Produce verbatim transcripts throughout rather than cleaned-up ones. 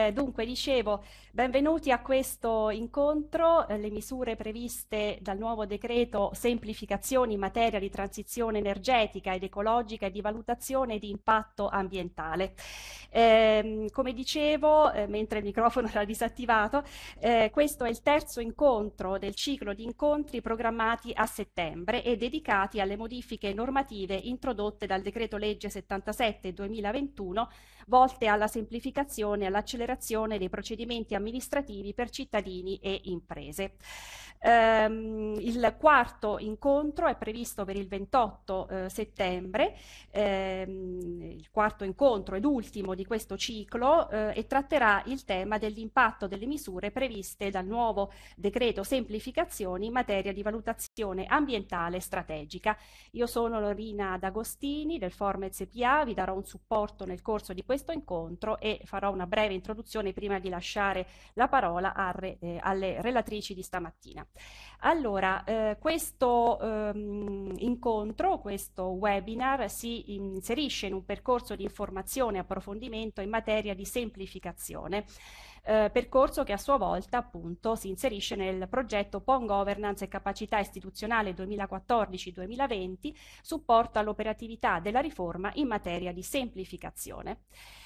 Eh, dunque, dicevo, benvenuti a questo incontro, eh, le misure previste dal nuovo decreto semplificazioni in materia di transizione energetica ed ecologica e di valutazione di impatto ambientale. Eh, come dicevo, eh, mentre il microfono era disattivato, eh, questo è il terzo incontro del ciclo di incontri programmati a settembre e dedicati alle modifiche normative introdotte dal decreto legge settantasette duemilaventuno volte alla semplificazione e all'accelerazione dei procedimenti amministrativi per cittadini e imprese. Ehm, il quarto incontro è previsto per il ventotto eh, settembre, ehm, il quarto incontro ed ultimo di questo ciclo eh, e tratterà il tema dell'impatto delle misure previste dal nuovo decreto semplificazioni in materia di valutazione ambientale strategica. Io sono Lorina D'Agostini del Formez S P A, vi darò un supporto nel corso di questo incontro e farò una breve introduzione prima di lasciare la parola a re, eh, alle relatrici di stamattina. Allora, eh, questo ehm, incontro, questo webinar si inserisce in un percorso di informazione e approfondimento in materia di semplificazione. Eh, percorso che a sua volta appunto si inserisce nel progetto P O N Governance e Capacità Istituzionale duemilaquattordici duemilaventi, supporto all'operatività della riforma in materia di semplificazione.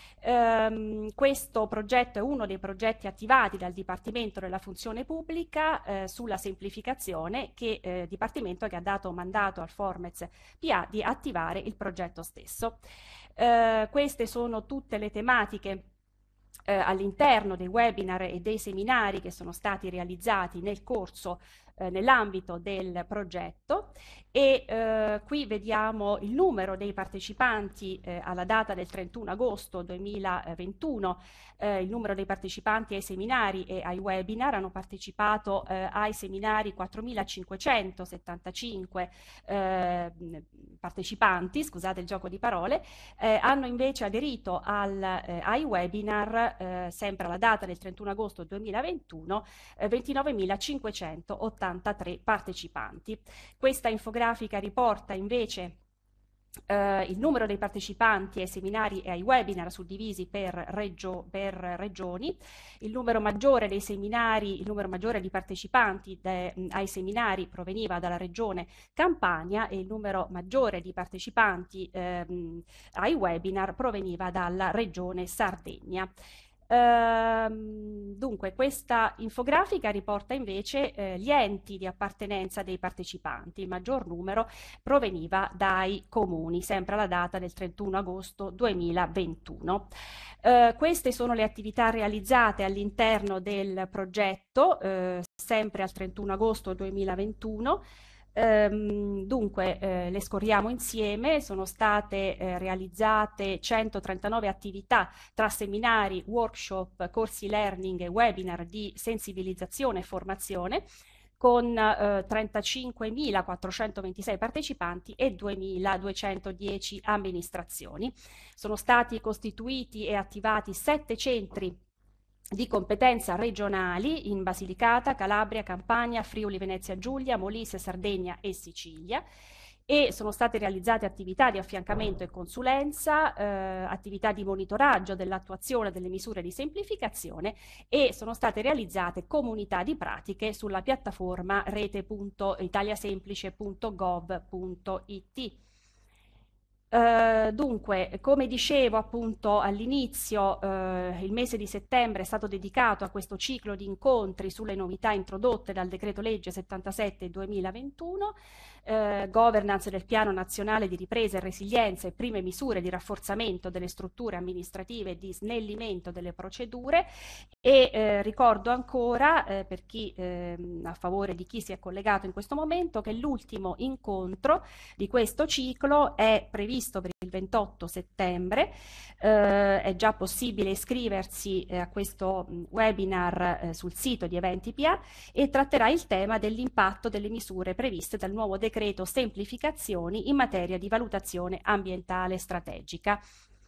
Um, questo progetto è uno dei progetti attivati dal Dipartimento della Funzione Pubblica eh, sulla semplificazione, che eh, Dipartimento che ha dato mandato al Formez P A di attivare il progetto stesso. Uh, queste sono tutte le tematiche Eh, all'interno dei webinar e dei seminari che sono stati realizzati nel corso, eh, nell'ambito del progetto e eh, qui vediamo il numero dei partecipanti eh, alla data del trentuno agosto duemilaventuno, eh, il numero dei partecipanti ai seminari e ai webinar. Hanno partecipato eh, ai seminari quattromilacinquecentosettantacinque eh, partecipanti, scusate il gioco di parole, eh, hanno invece aderito al, eh, ai webinar eh, sempre alla data del trentuno agosto duemilaventuno, eh, ventinovemilacinquecentottantatré partecipanti. Questa infografica riporta invece Uh, il numero dei partecipanti ai seminari e ai webinar suddivisi per, regio, per regioni, il numero maggiore dei seminari, il numero maggiore di partecipanti de, mh, ai seminari proveniva dalla regione Campania e il numero maggiore di partecipanti ehm, ai webinar proveniva dalla regione Sardegna. Uh, dunque, questa infografica riporta invece eh, gli enti di appartenenza dei partecipanti. Il maggior numero proveniva dai comuni, sempre alla data del trentuno agosto duemilaventuno. Uh, queste sono le attività realizzate all'interno del progetto, eh, sempre al trentuno agosto duemilaventuno. Ehm, dunque, eh, le scorriamo insieme. Sono state eh, realizzate centotrentanove attività tra seminari, workshop, corsi learning e webinar di sensibilizzazione e formazione, con eh, trentacinquemilaquattrocentoventisei partecipanti e duemiladuecentodieci amministrazioni. Sono stati costituiti e attivati sette centri di competenza regionali in Basilicata, Calabria, Campania, Friuli, Venezia Giulia, Molise, Sardegna e Sicilia, e sono state realizzate attività di affiancamento e consulenza, eh, attività di monitoraggio dell'attuazione delle misure di semplificazione e sono state realizzate comunità di pratiche sulla piattaforma rete punto italiasemplice punto gov punto it. Uh, dunque, come dicevo appunto all'inizio, uh, il mese di settembre è stato dedicato a questo ciclo di incontri sulle novità introdotte dal decreto legge settantasette duemilaventuno, uh, governance del piano nazionale di ripresa e resilienza e prime misure di rafforzamento delle strutture amministrative e di snellimento delle procedure. E eh, ricordo ancora, eh, per chi, eh, a favore di chi si è collegato in questo momento, che l'ultimo incontro di questo ciclo è previsto per il ventotto settembre. Eh, è già possibile iscriversi eh, a questo mh, webinar eh, sul sito di Eventi P A e tratterà il tema dell'impatto delle misure previste dal nuovo decreto semplificazioni in materia di valutazione ambientale strategica.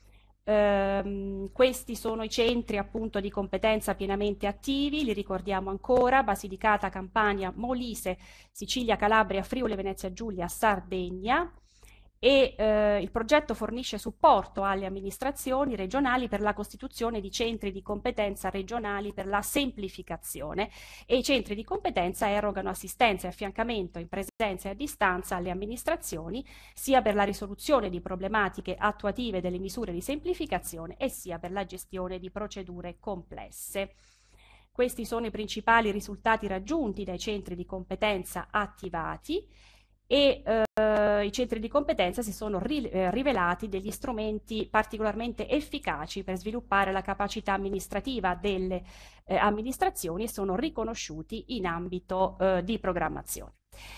Uh, questi sono i centri appunto di competenza pienamente attivi, li ricordiamo ancora: Basilicata, Campania, Molise, Sicilia, Calabria, Friuli, Venezia Giulia, Sardegna. e eh, il progetto fornisce supporto alle amministrazioni regionali per la costituzione di centri di competenza regionali per la semplificazione e i centri di competenza erogano assistenza e affiancamento in presenza e a distanza alle amministrazioni sia per la risoluzione di problematiche attuative delle misure di semplificazione e sia per la gestione di procedure complesse. Questi sono i principali risultati raggiunti dai centri di competenza attivati e eh, i centri di competenza si sono ri eh, rivelati degli strumenti particolarmente efficaci per sviluppare la capacità amministrativa delle eh, amministrazioni e sono riconosciuti in ambito eh, di programmazione.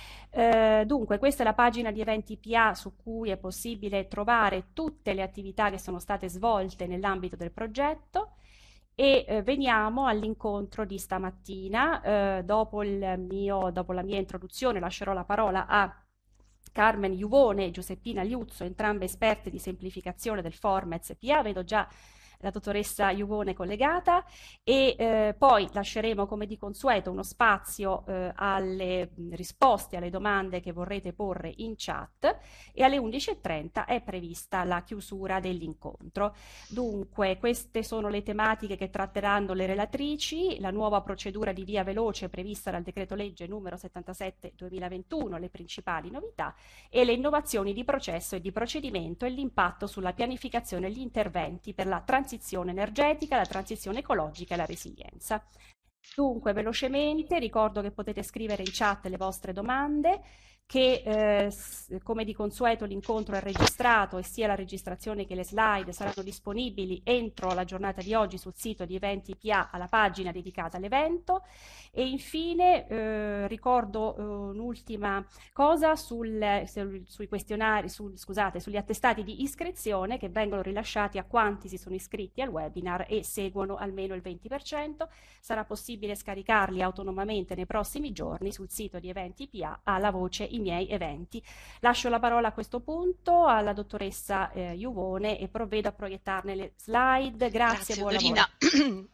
Eh, dunque, questa è la pagina di eventi P A su cui è possibile trovare tutte le attività che sono state svolte nell'ambito del progetto. E eh, veniamo all'incontro di stamattina. Eh, dopo, il mio, dopo la mia introduzione lascerò la parola a Carmen Juvone e Giuseppina Liuzzo, entrambe esperte di semplificazione del Formez P A. Vedo già la dottoressa Juvone collegata e eh, poi lasceremo come di consueto uno spazio eh, alle risposte alle domande che vorrete porre in chat e alle undici e trenta è prevista la chiusura dell'incontro. Dunque queste sono le tematiche che tratteranno le relatrici, la nuova procedura di via veloce prevista dal decreto legge numero settantasette duemilaventuno, le principali novità e le innovazioni di processo e di procedimento e l'impatto sulla pianificazione e gli interventi per la transizione energetica, la transizione ecologica e la resilienza. Dunque, velocemente, ricordo che potete scrivere in chat le vostre domande, che eh, come di consueto l'incontro è registrato e sia la registrazione che le slide saranno disponibili entro la giornata di oggi sul sito di Eventi P A alla pagina dedicata all'evento. E infine eh, ricordo eh, un'ultima cosa sul, sui questionari, sul, scusate, sugli attestati di iscrizione che vengono rilasciati a quanti si sono iscritti al webinar e seguono almeno il venti per cento. Sarà possibile scaricarli autonomamente nei prossimi giorni sul sito di Eventi P A alla voce I miei eventi. Lascio la parola a questo punto alla dottoressa eh, Juvone e provvedo a proiettarne le slide. Grazie, Grazie buon Dorina. lavoro.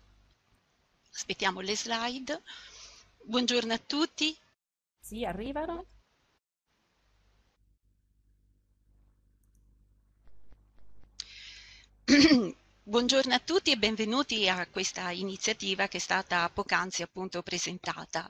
Aspettiamo le slide. Buongiorno a tutti. Sì, arrivano. Buongiorno a tutti e benvenuti a questa iniziativa che è stata poc'anzi appunto presentata,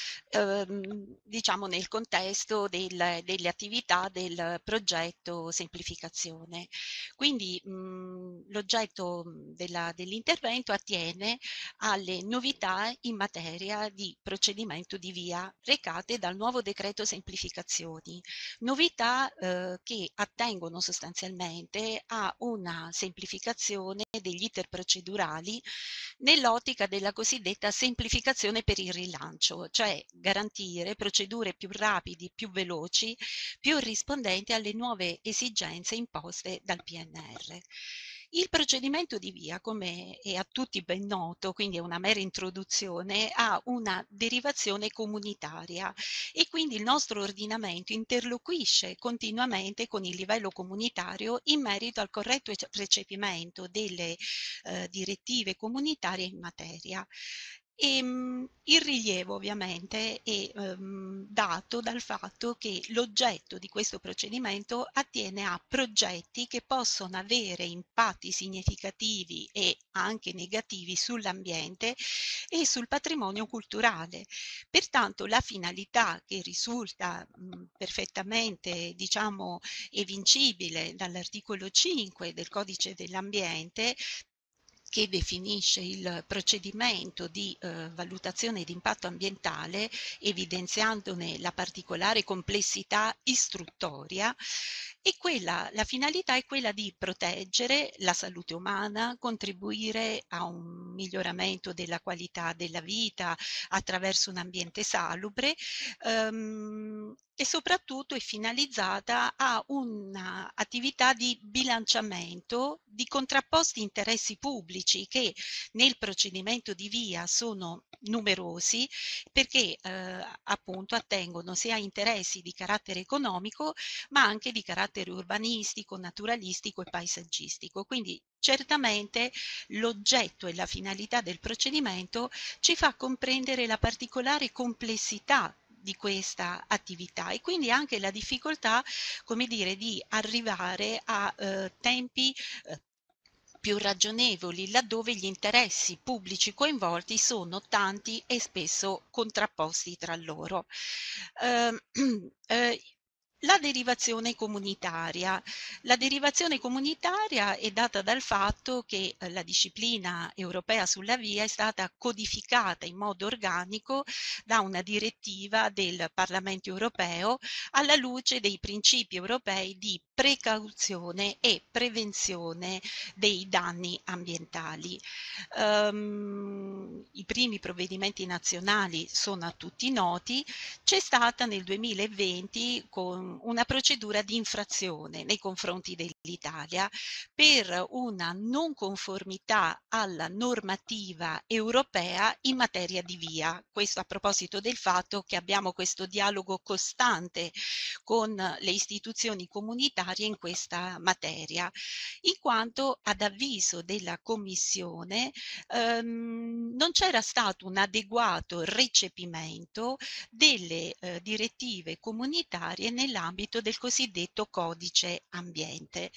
ehm, diciamo nel contesto del, delle attività del progetto semplificazione. Quindi l'oggetto dell'intervento attiene alle novità in materia di procedimento di via recate dal nuovo decreto semplificazioni, novità eh, che attengono sostanzialmente a una semplificazione degli iter procedurali nell'ottica della cosiddetta semplificazione per il rilancio, cioè garantire procedure più rapidi, più veloci, più rispondenti alle nuove esigenze imposte dal P N R. Il procedimento di via, come è a tutti ben noto, quindi è una mera introduzione, ha una derivazione comunitaria e quindi il nostro ordinamento interloquisce continuamente con il livello comunitario in merito al corretto recepimento delle eh, direttive comunitarie in materia. E, mh, il rilievo ovviamente è um, dato dal fatto che l'oggetto di questo procedimento attiene a progetti che possono avere impatti significativi e anche negativi sull'ambiente e sul patrimonio culturale. Pertanto la finalità che risulta mh, perfettamente, diciamo, evincibile dall'articolo cinque del Codice dell'Ambiente, che definisce il procedimento di eh, valutazione di impatto ambientale, evidenziandone la particolare complessità istruttoria, e quella, la finalità è quella di proteggere la salute umana, contribuire a un miglioramento della qualità della vita attraverso un ambiente salubre, ehm, e soprattutto è finalizzata a un'attività di bilanciamento di contrapposti interessi pubblici che nel procedimento di via sono numerosi, perché eh, appunto attengono sia a interessi di carattere economico ma anche di carattere urbanistico, naturalistico e paesaggistico. Quindi certamente l'oggetto e la finalità del procedimento ci fa comprendere la particolare complessità di questa attività e quindi anche la difficoltà, come dire, di arrivare a eh, tempi eh, più ragionevoli, laddove gli interessi pubblici coinvolti sono tanti e spesso contrapposti tra loro. Eh, eh, la derivazione comunitaria. La derivazione comunitaria è data dal fatto che eh, la disciplina europea sulla via è stata codificata in modo organico da una direttiva del Parlamento europeo alla luce dei principi europei di precauzione e prevenzione dei danni ambientali. Um, I primi provvedimenti nazionali sono a tutti noti. C'è stata nel duemilaventi con una procedura di infrazione nei confronti dell'Italia per una non conformità alla normativa europea in materia di via. Questo a proposito del fatto che abbiamo questo dialogo costante con le istituzioni comunitarie in questa materia, in quanto ad avviso della Commissione ehm, non c'era stato un adeguato recepimento delle eh, direttive comunitarie nell'ambito del cosiddetto codice ambiente.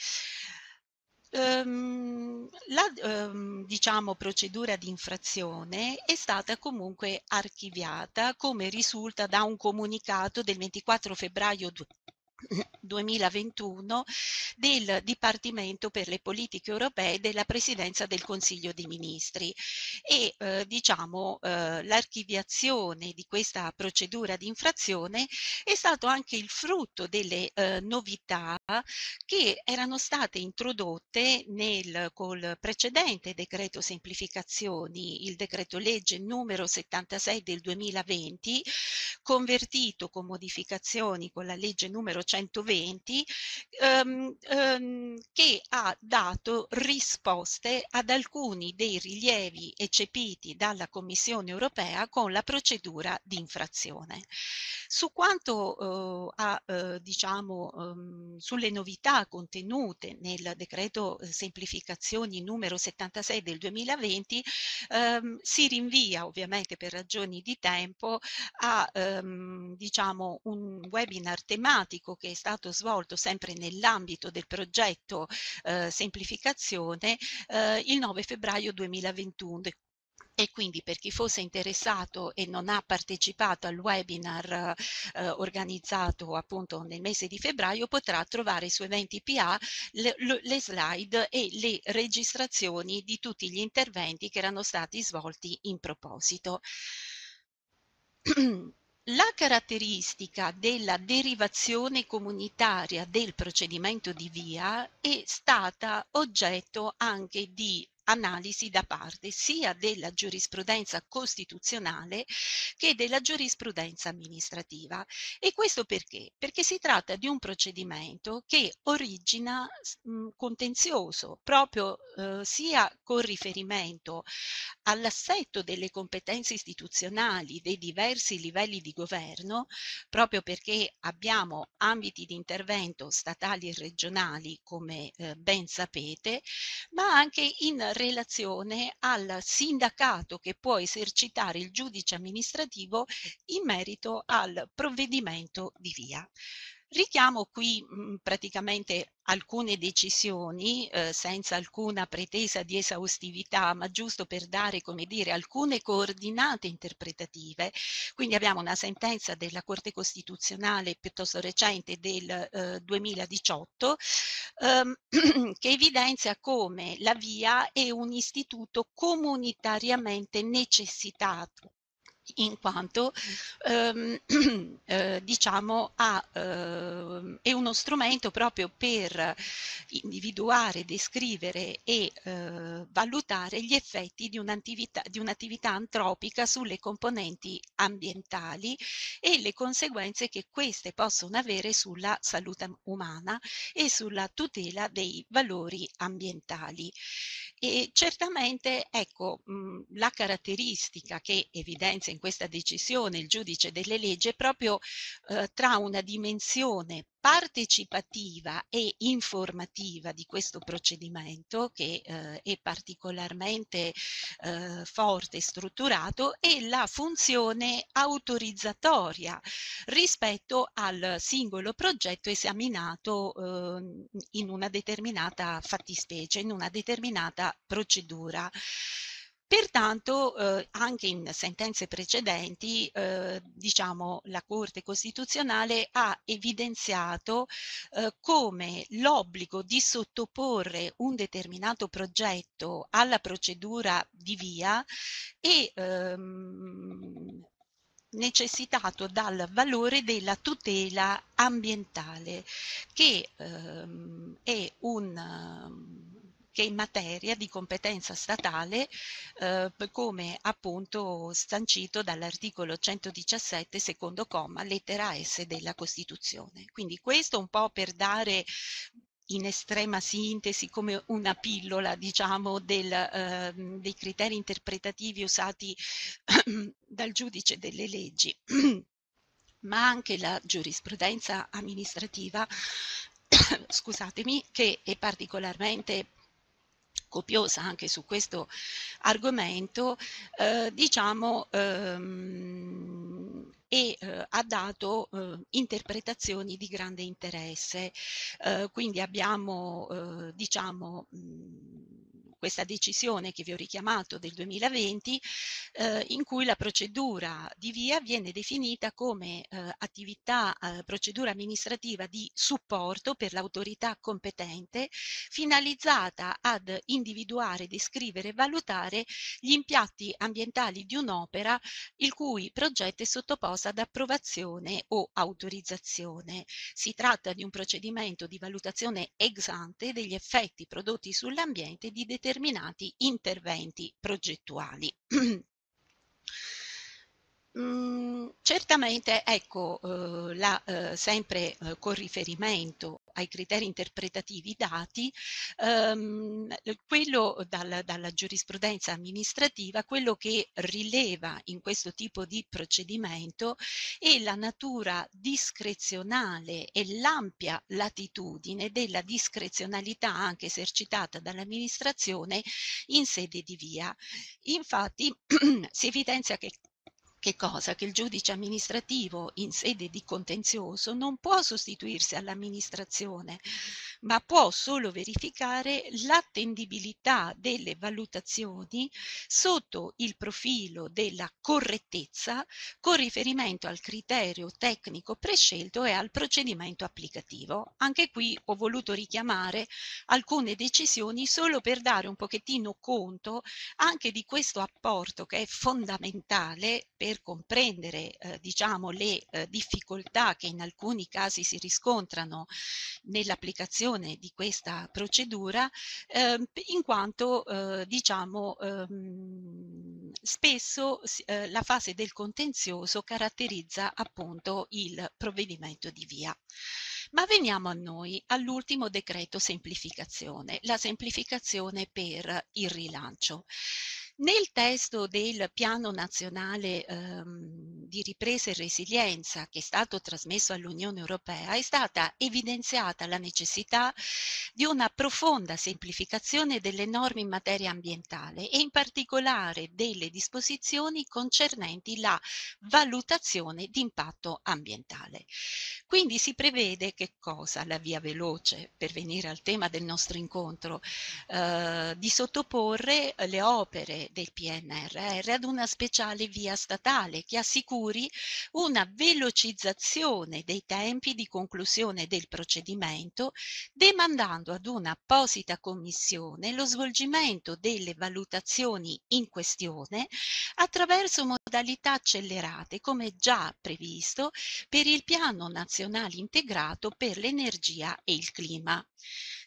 Um, la um, diciamo, procedura di infrazione è stata comunque archiviata, come risulta da un comunicato del ventiquattro febbraio duemilaventuno del Dipartimento per le politiche europee della Presidenza del Consiglio dei Ministri e eh, diciamo eh, l'archiviazione di questa procedura di infrazione è stato anche il frutto delle eh, novità che erano state introdotte nel col precedente decreto semplificazioni, il decreto legge numero settantasei del duemilaventi, convertito con modificazioni con la legge numero centoventi, ehm, ehm, che ha dato risposte ad alcuni dei rilievi eccepiti dalla Commissione europea con la procedura di infrazione. Su quanto eh, a, eh, diciamo, ehm, sulle novità contenute nel decreto semplificazioni numero settantasei del duemilaventi, ehm, si rinvia ovviamente per ragioni di tempo a ehm, diciamo un webinar tematico che è stato svolto sempre nell'ambito del progetto eh, semplificazione eh, il nove febbraio duemilaventuno. E quindi per chi fosse interessato e non ha partecipato al webinar eh, organizzato appunto nel mese di febbraio potrà trovare su Eventi P A le, le slide e le registrazioni di tutti gli interventi che erano stati svolti in proposito. La caratteristica della derivazione comunitaria del procedimento di via è stata oggetto anche di analisi da parte sia della giurisprudenza costituzionale che della giurisprudenza amministrativa. E questo perché? Perché si tratta di un procedimento che origina mh, contenzioso proprio eh, sia con riferimento all'assetto delle competenze istituzionali dei diversi livelli di governo, proprio perché abbiamo ambiti di intervento statali e regionali, come eh, ben sapete, ma anche in relazione al sindacato che può esercitare il giudice amministrativo in merito al provvedimento di via. Richiamo qui mh, praticamente alcune decisioni eh, senza alcuna pretesa di esaustività, ma giusto per dare, come dire, alcune coordinate interpretative. Quindi abbiamo una sentenza della Corte Costituzionale piuttosto recente del eh, duemiladiciotto ehm, che evidenzia come la via è un istituto comunitariamente necessitato in quanto ehm, eh, diciamo ha, eh, è uno strumento proprio per individuare, descrivere e eh, valutare gli effetti di un'attività, di un'attività antropica sulle componenti ambientali e le conseguenze che queste possono avere sulla salute umana e sulla tutela dei valori ambientali. E certamente ecco mh, la caratteristica che evidenzia in in questa decisione il giudice delle leggi è proprio eh, tra una dimensione partecipativa e informativa di questo procedimento, che eh, è particolarmente eh, forte e strutturato, e la funzione autorizzatoria rispetto al singolo progetto esaminato eh, in una determinata fattispecie, in una determinata procedura. Pertanto, eh, anche in sentenze precedenti, eh, diciamo, la Corte Costituzionale ha evidenziato eh, come l'obbligo di sottoporre un determinato progetto alla procedura di via è ehm, necessitato dal valore della tutela ambientale, che ehm, è un che in materia di competenza statale, eh, come appunto sancito dall'articolo centodiciassette, secondo comma, lettera S della Costituzione. Quindi questo un po' per dare in estrema sintesi, come una pillola, diciamo, del, eh, dei criteri interpretativi usati dal giudice delle leggi, ma anche la giurisprudenza amministrativa, scusatemi, che è particolarmente copiosa anche su questo argomento, eh, diciamo, ehm, e eh, ha dato eh, interpretazioni di grande interesse. Eh, quindi abbiamo, eh, diciamo, mh, questa decisione che vi ho richiamato del duemilaventi, eh, in cui la procedura di via viene definita come eh, attività, eh, procedura amministrativa di supporto per l'autorità competente, finalizzata ad individuare, descrivere e valutare gli impatti ambientali di un'opera il cui progetto è sottoposto ad approvazione o autorizzazione. Si tratta di un procedimento di valutazione ex ante degli effetti prodotti sull'ambiente di determinati interventi progettuali. Mm, certamente, ecco, eh, la, eh, sempre eh, con riferimento ai criteri interpretativi dati, ehm, quello dal, dalla giurisprudenza amministrativa, quello che rileva in questo tipo di procedimento è la natura discrezionale e l'ampia latitudine della discrezionalità anche esercitata dall'amministrazione in sede di via. Infatti si evidenzia che Che cosa? Che il giudice amministrativo in sede di contenzioso non può sostituirsi all'amministrazione, ma può solo verificare l'attendibilità delle valutazioni sotto il profilo della correttezza con riferimento al criterio tecnico prescelto e al procedimento applicativo. Anche qui ho voluto richiamare alcune decisioni solo per dare un pochettino conto anche di questo apporto che è fondamentale per comprendere eh, diciamo le eh, difficoltà che in alcuni casi si riscontrano nell'applicazione di questa procedura, eh, in quanto eh, diciamo ehm, spesso eh, la fase del contenzioso caratterizza appunto il provvedimento di via. Ma veniamo a noi, all'ultimo decreto semplificazione, la semplificazione per il rilancio. Nel testo del Piano Nazionale ehm, di Ripresa e Resilienza, che è stato trasmesso all'Unione Europea, è stata evidenziata la necessità di una profonda semplificazione delle norme in materia ambientale e in particolare delle disposizioni concernenti la valutazione di impatto ambientale. Quindi si prevede che cosa? La via veloce, per venire al tema del nostro incontro, eh, di sottoporre le opere del P N R R ad una speciale via statale che assicuri una velocizzazione dei tempi di conclusione del procedimento, demandando ad un'apposita commissione lo svolgimento delle valutazioni in questione attraverso modalità accelerate, come già previsto per il Piano Nazionale Integrato per l'Energia e il Clima.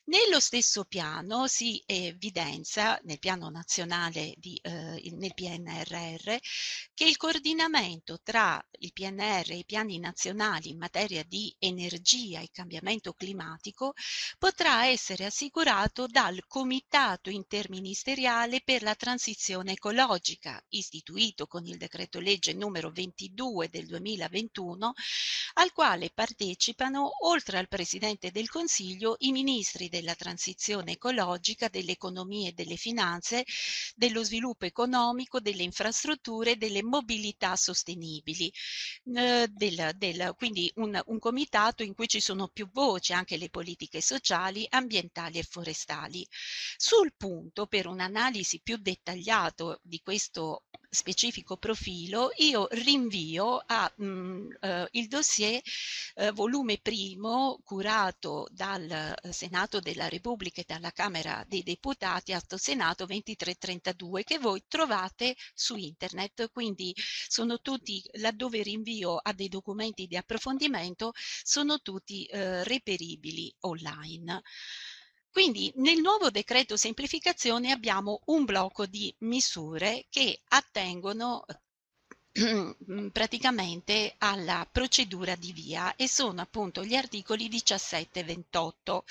Nello stesso piano si evidenzia, nel piano nazionale, di, eh, nel P N R R, che il coordinamento tra il P N R R e i piani nazionali in materia di energia e cambiamento climatico potrà essere assicurato dal Comitato Interministeriale per la Transizione Ecologica, istituito con il decreto legge numero ventidue del duemilaventuno, al quale partecipano, oltre al Presidente del Consiglio, i ministri della transizione ecologica, dell'economia e delle finanze, dello sviluppo economico, delle infrastrutture e delle mobilità sostenibili. Eh, del, del, quindi un, un comitato in cui ci sono più voci, anche le politiche sociali, ambientali e forestali. Sul punto, per un'analisi più dettagliata di questo specifico profilo, io rinvio a mh, eh, il dossier eh, volume primo curato dal Senato della Repubblica e dalla Camera dei Deputati, Atto Senato ventitré trentadue, che voi trovate su internet. Quindi sono tutti, laddove rinvio a dei documenti di approfondimento, sono tutti eh, reperibili online. Quindi nel nuovo decreto semplificazione abbiamo un blocco di misure che attengono praticamente alla procedura di via, e sono appunto gli articoli diciassette e ventotto.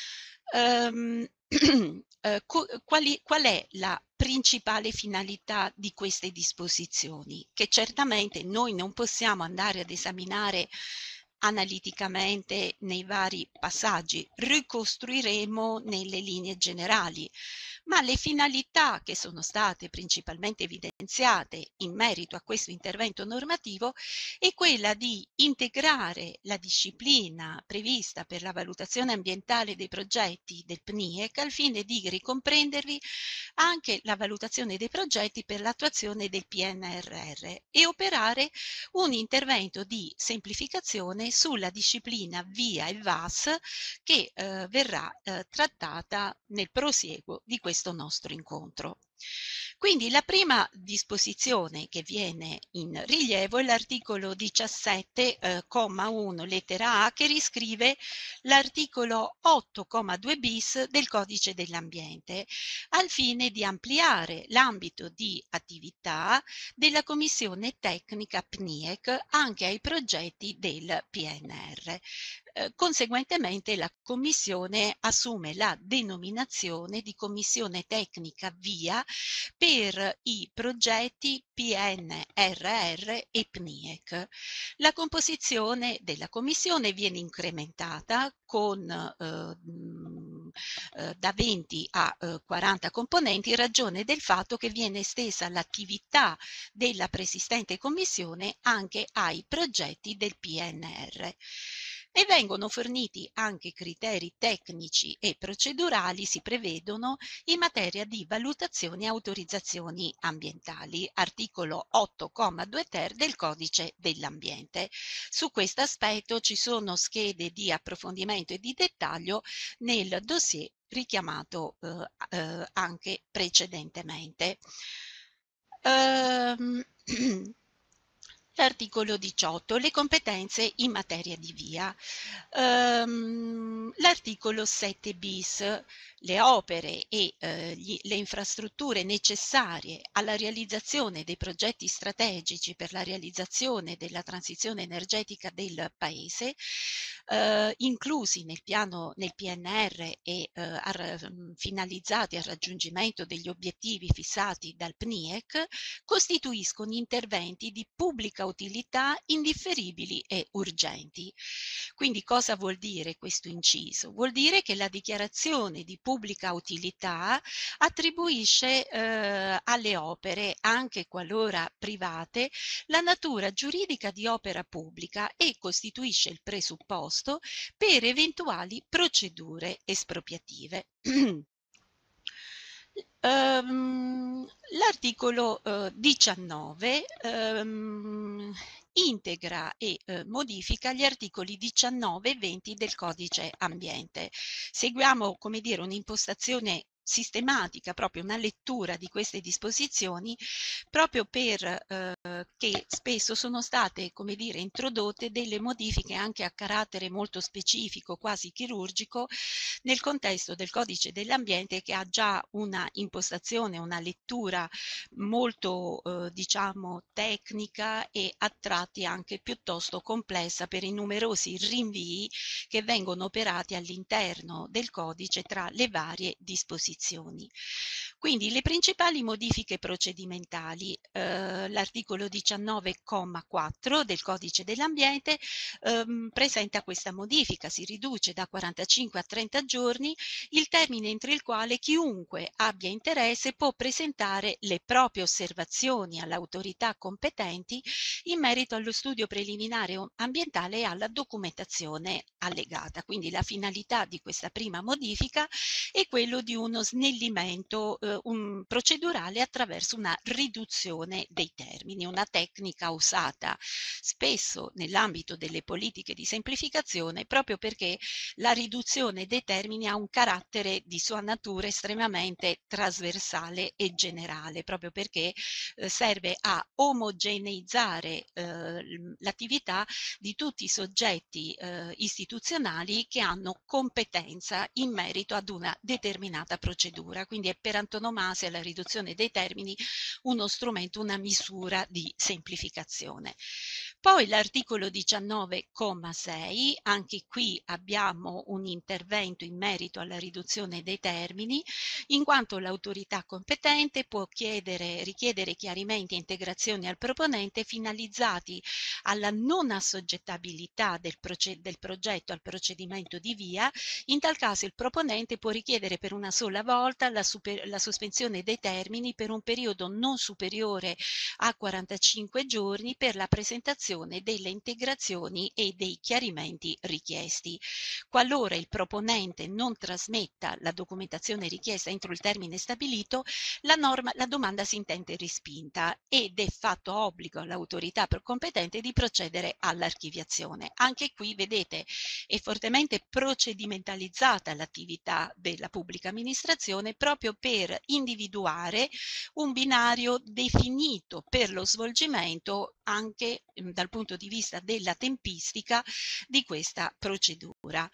Um, eh, quali, qual è la principale finalità di queste disposizioni? Che certamente noi non possiamo andare ad esaminare analiticamente nei vari passaggi, ricostruiremo nelle linee generali, ma le finalità che sono state principalmente evidenziate in merito a questo intervento normativo è quella di integrare la disciplina prevista per la valutazione ambientale dei progetti del P N I E C al fine di ricomprendervi anche la valutazione dei progetti per l'attuazione del P N R R e operare un intervento di semplificazione sulla disciplina VIA e V A S che eh, verrà eh, trattata nel prosieguo di questo nostro incontro. Quindi la prima disposizione che viene in rilievo è l'articolo diciassette, eh, comma uno, lettera A, che riscrive l'articolo otto, comma due bis del Codice dell'Ambiente, al fine di ampliare l'ambito di attività della Commissione Tecnica P N I E C anche ai progetti del P N R. Eh, conseguentemente la Commissione assume la denominazione di Commissione Tecnica VIA per i progetti P N R R e P N I E C. La composizione della Commissione viene incrementata con eh, eh, da venti a eh, quaranta componenti in ragione del fatto che viene estesa l'attività della preesistente Commissione anche ai progetti del P N R. E vengono forniti anche criteri tecnici e procedurali, si prevedono, in materia di valutazioni e autorizzazioni ambientali, articolo otto, comma due ter del Codice dell'Ambiente. Su questo aspetto ci sono schede di approfondimento e di dettaglio nel dossier richiamato eh, eh, anche precedentemente. Ehm, L'articolo diciotto, le competenze in materia di via. Um, l'articolo sette bis, le opere e eh, gli, le infrastrutture necessarie alla realizzazione dei progetti strategici per la realizzazione della transizione energetica del Paese, eh, inclusi nel piano, nel P N R e eh, ar, finalizzati al raggiungimento degli obiettivi fissati dal P N I E C, costituiscono interventi di pubblica utilità indifferibili e urgenti. Quindi cosa vuol dire questo inciso? Vuol dire che la dichiarazione di pubblica utilità attribuisce eh, alle opere, anche qualora private, la natura giuridica di opera pubblica e costituisce il presupposto per eventuali procedure espropriative. Um, l'articolo uh, diciannove um, integra e uh, modifica gli articoli diciannove e venti del Codice Ambiente. Seguiamo, come dire, un'impostazione sistematica, proprio una lettura di queste disposizioni, proprio per eh, che spesso sono state, come dire, introdotte delle modifiche anche a carattere molto specifico, quasi chirurgico, nel contesto del codice dell'ambiente, che ha già una impostazione, una lettura molto eh, diciamo tecnica e a tratti anche piuttosto complessa per i numerosi rinvii che vengono operati all'interno del codice tra le varie disposizioni. Quindi le principali modifiche procedimentali, eh, l'articolo diciannove comma quattro del codice dell'ambiente ehm, presenta questa modifica: si riduce da quarantacinque a trenta giorni il termine entro il quale chiunque abbia interesse può presentare le proprie osservazioni alle autorità competenti in merito allo studio preliminare ambientale e alla documentazione allegata. Quindi la finalità di questa prima modifica è quello di uno snellimento eh, un procedurale attraverso una riduzione dei termini, una tecnica usata spesso nell'ambito delle politiche di semplificazione, proprio perché la riduzione dei termini ha un carattere di sua natura estremamente trasversale e generale, proprio perché eh, serve a omogeneizzare eh, l'attività di tutti i soggetti eh, istituzionali che hanno competenza in merito ad una determinata procedura. Quindi è per antonomasia la riduzione dei termini uno strumento, una misura di semplificazione. Poi l'articolo diciannove comma sei, anche qui abbiamo un intervento in merito alla riduzione dei termini, in quanto l'autorità competente può chiedere, richiedere chiarimenti e integrazioni al proponente finalizzati alla non assoggettabilità del, del progetto al procedimento di via. In tal caso il proponente può richiedere per una sola volta la, super, la sospensione dei termini per un periodo non superiore a quarantacinque giorni per la presentazione delle integrazioni e dei chiarimenti richiesti. Qualora il proponente non trasmetta la documentazione richiesta entro il termine stabilito, la, norma, la domanda si intende respinta ed è fatto obbligo all'autorità competente di procedere all'archiviazione. Anche qui, vedete, è fortemente procedimentalizzata l'attività della pubblica amministrazione proprio per individuare un binario definito per lo svolgimento anche dal punto di vista della tempistica di questa procedura.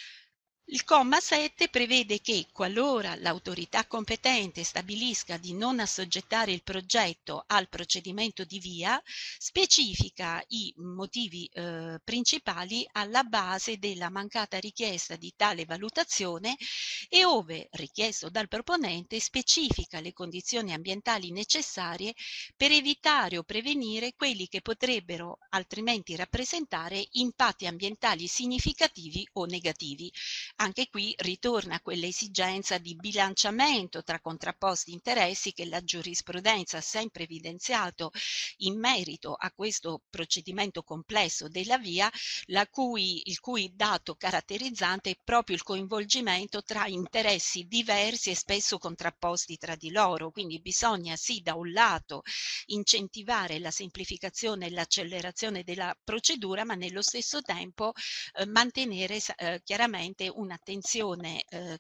Il comma sette prevede che, qualora l'autorità competente stabilisca di non assoggettare il progetto al procedimento di via, specifica i motivi eh, principali alla base della mancata richiesta di tale valutazione e, ove richiesto dal proponente, specifica le condizioni ambientali necessarie per evitare o prevenire quelli che potrebbero altrimenti rappresentare impatti ambientali significativi o negativi. Anche qui ritorna quella esigenza di bilanciamento tra contrapposti interessi che la giurisprudenza ha sempre evidenziato in merito a questo procedimento complesso della via, la cui, il cui dato caratterizzante è proprio il coinvolgimento tra interessi diversi e spesso contrapposti tra di loro. Quindi bisogna sì, da un lato, incentivare la semplificazione e l'accelerazione della procedura, ma nello stesso tempo eh, mantenere eh, chiaramente un'attenzione eh,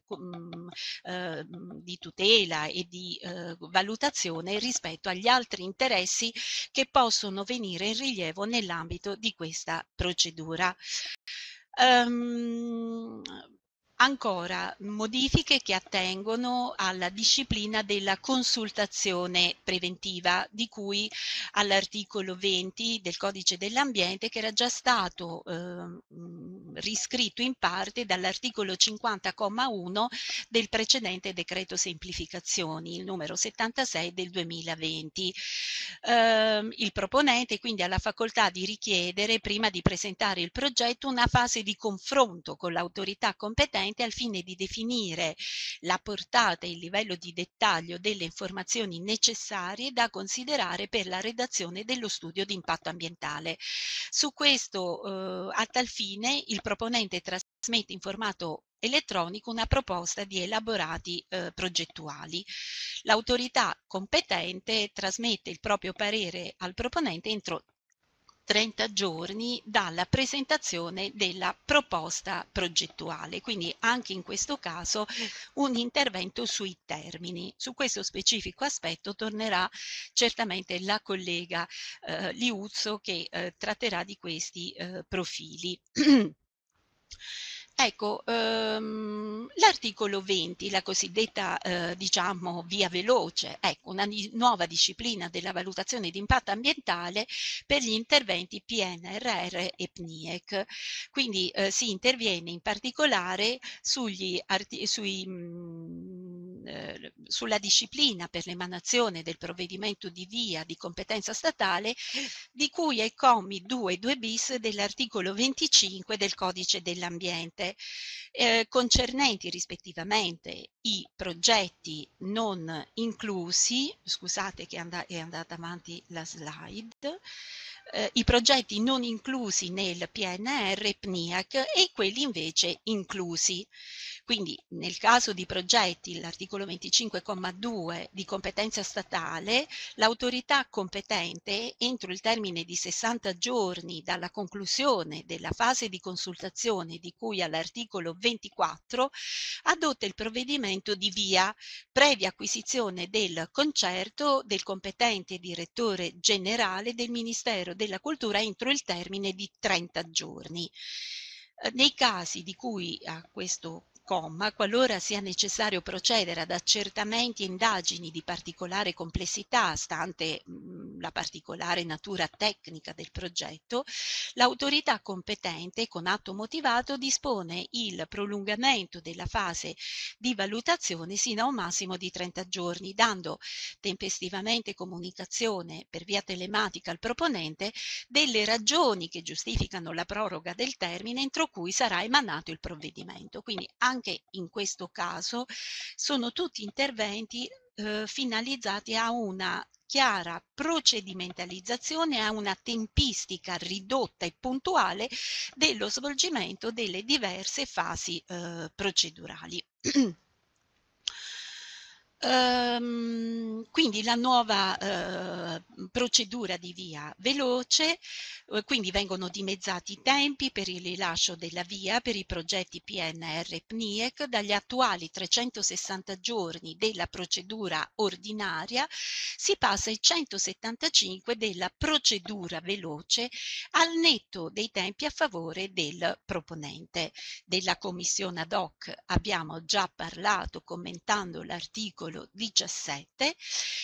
eh, di tutela e di eh, valutazione rispetto agli altri interessi che possono venire in rilievo nell'ambito di questa procedura. Um, Ancora, modifiche che attengono alla disciplina della consultazione preventiva, di cui all'articolo venti del Codice dell'Ambiente, che era già stato eh, riscritto in parte dall'articolo cinquanta comma uno del precedente decreto semplificazioni, il numero settantasei del duemilaventi. Eh, il proponente quindi ha la facoltà di richiedere, prima di presentare il progetto, una fase di confronto con l'autorità competente al fine di definire la portata e il livello di dettaglio delle informazioni necessarie da considerare per la redazione dello studio di impatto ambientale. Su questo, eh, a tal fine, il proponente trasmette in formato elettronico una proposta di elaborati eh, progettuali. L'autorità competente trasmette il proprio parere al proponente entro trenta giorni dalla presentazione della proposta progettuale, quindi anche in questo caso un intervento sui termini. Su questo specifico aspetto tornerà certamente la collega eh, Liuzzo che eh, tratterà di questi eh, profili. Ecco, ehm, l'articolo venti, la cosiddetta eh, diciamo via veloce, ecco, una di nuova disciplina della valutazione di impatto ambientale per gli interventi P N R R e P N I E C. Quindi eh, si interviene in particolare sugli arti- sui, mh, eh, sulla disciplina per l'emanazione del provvedimento di via di competenza statale di cui ai commi due e due bis dell'articolo venticinque del Codice dell'Ambiente, eh, concernenti rispettivamente i progetti non inclusi, scusate che è andata avanti la slide, eh, i progetti non inclusi nel P N R e P N I A C e quelli invece inclusi. Quindi nel caso di progetti, l'articolo venticinque comma due di competenza statale, l'autorità competente entro il termine di sessanta giorni dalla conclusione della fase di consultazione di cui all'articolo ventiquattro adotta il provvedimento di via previa acquisizione del concerto del competente direttore generale del Ministero della Cultura entro il termine di trenta giorni. Nei casi di cui a questo comma, qualora sia necessario procedere ad accertamenti e indagini di particolare complessità, stante mh, la particolare natura tecnica del progetto, l'autorità competente con atto motivato dispone il prolungamento della fase di valutazione sino a un massimo di trenta giorni, dando tempestivamente comunicazione per via telematica al proponente delle ragioni che giustificano la proroga del termine entro cui sarà emanato il provvedimento. Quindi anche in questo caso sono tutti interventi eh, finalizzati a una chiara procedimentalizzazione, a una tempistica ridotta e puntuale dello svolgimento delle diverse fasi eh, procedurali. Um, quindi la nuova uh, procedura di via veloce, uh, quindi vengono dimezzati i tempi per il rilascio della via per i progetti P N R e P N I E C dagli attuali trecentosessanta giorni della procedura ordinaria si passa ai centosettantacinque della procedura veloce al netto dei tempi a favore del proponente. Della commissione ad hoc abbiamo già parlato commentando l'articolo diciassette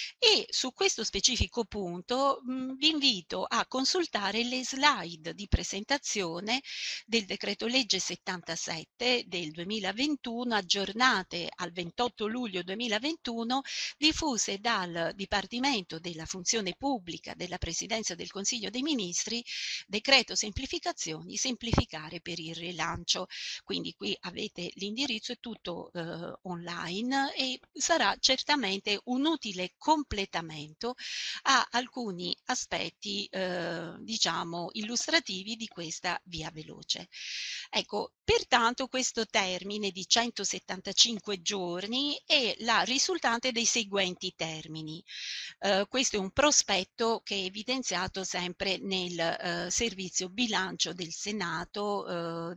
e su questo specifico punto mh, vi invito a consultare le slide di presentazione del decreto legge settantasette del duemilaventuno aggiornate al ventotto luglio duemilaventuno, diffuse dal Dipartimento della Funzione Pubblica della Presidenza del Consiglio dei Ministri, decreto semplificazioni, semplificare per il rilancio. Quindi qui avete l'indirizzo, è tutto eh, online e sarà certamente un utile completamento a alcuni aspetti eh, diciamo illustrativi di questa via veloce. Ecco, pertanto questo termine di centosettantacinque giorni è la risultante dei seguenti termini. Eh, questo è un prospetto che è evidenziato sempre nel eh, servizio bilancio del Senato, eh,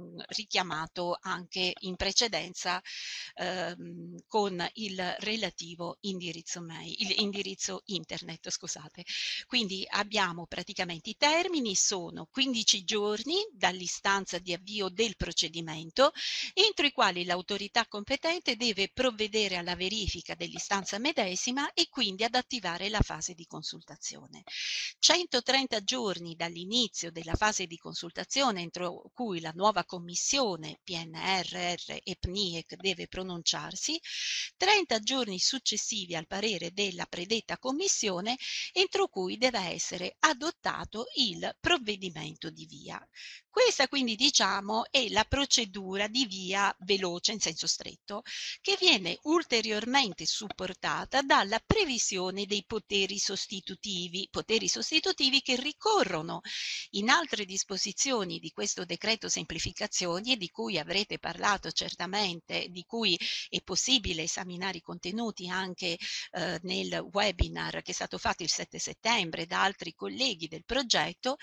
richiamato anche in precedenza eh, con il relativo indirizzo mail, il indirizzo internet, scusate. Quindi abbiamo praticamente i termini, sono quindici giorni dall'istanza di avvio del procedimento, entro i quali l'autorità competente deve provvedere alla verifica dell'istanza medesima e quindi ad attivare la fase di consultazione. centotrenta giorni dall'inizio della fase di consultazione entro cui la nuova commissione P N R R e P N I E C deve pronunciarsi, trenta giorni successivi al parere della predetta commissione entro cui deve essere adottato il provvedimento di via. Questa quindi diciamo è la procedura di via veloce in senso stretto, che viene ulteriormente supportata dalla previsione dei poteri sostitutivi, poteri sostitutivi che ricorrono in altre disposizioni di questo decreto semplificazioni e di cui avrete parlato certamente, di cui è possibile esaminare vari contenuti anche eh, nel webinar che è stato fatto il sette settembre da altri colleghi del progetto,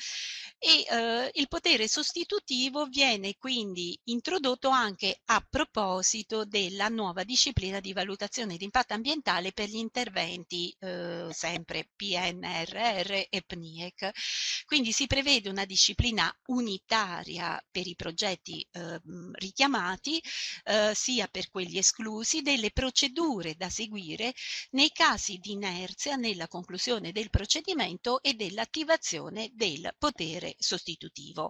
e eh, il potere sostitutivo viene quindi introdotto anche a proposito della nuova disciplina di valutazione di impatto ambientale per gli interventi eh, sempre P N R R e P N I E C. Quindi si prevede una disciplina unitaria per i progetti eh, richiamati, eh, sia per quelli esclusi, delle procedure da seguire nei casi di inerzia nella conclusione del procedimento e dell'attivazione del potere sostitutivo.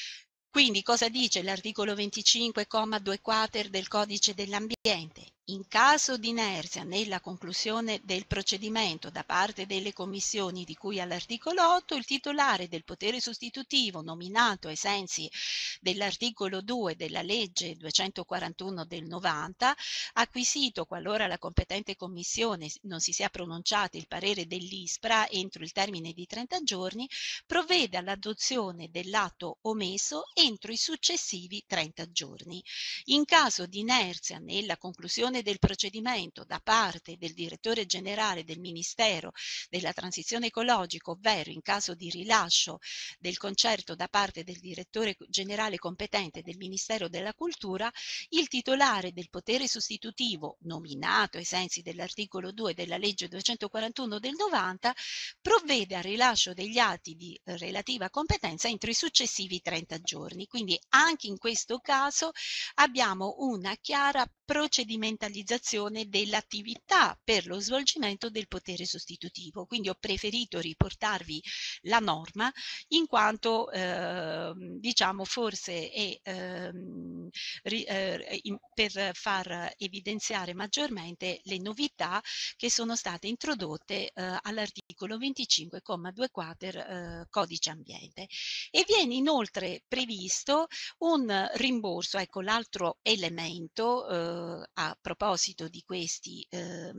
Quindi cosa dice l'articolo venticinque, comma due quater del Codice dell'Ambiente? In caso di inerzia nella conclusione del procedimento da parte delle commissioni di cui all'articolo otto, il titolare del potere sostitutivo nominato ai sensi dell'articolo due della legge duecentoquarantuno del novanta, acquisito qualora la competente commissione non si sia pronunciata il parere dell'ISPRA entro il termine di trenta giorni, provvede all'adozione dell'atto omesso entro i successivi trenta giorni. In caso di inerzia nella conclusione del procedimento da parte del direttore generale del Ministero della Transizione Ecologica, ovvero in caso di rilascio del concerto da parte del direttore generale competente del Ministero della Cultura, il titolare del potere sostitutivo nominato ai sensi dell'articolo due della legge duecentoquarantuno del novanta provvede al rilascio degli atti di relativa competenza entro i successivi trenta giorni. Quindi anche in questo caso abbiamo una chiara procedimentalizzazione dell'attività per lo svolgimento del potere sostitutivo. Quindi ho preferito riportarvi la norma in quanto eh, diciamo forse è ehm, ri, eh, in, per far evidenziare maggiormente le novità che sono state introdotte eh, all'articolo venticinque, comma due quater eh, Codice Ambiente. E viene inoltre previsto un rimborso, ecco l'altro elemento eh, a proposito di questi eh,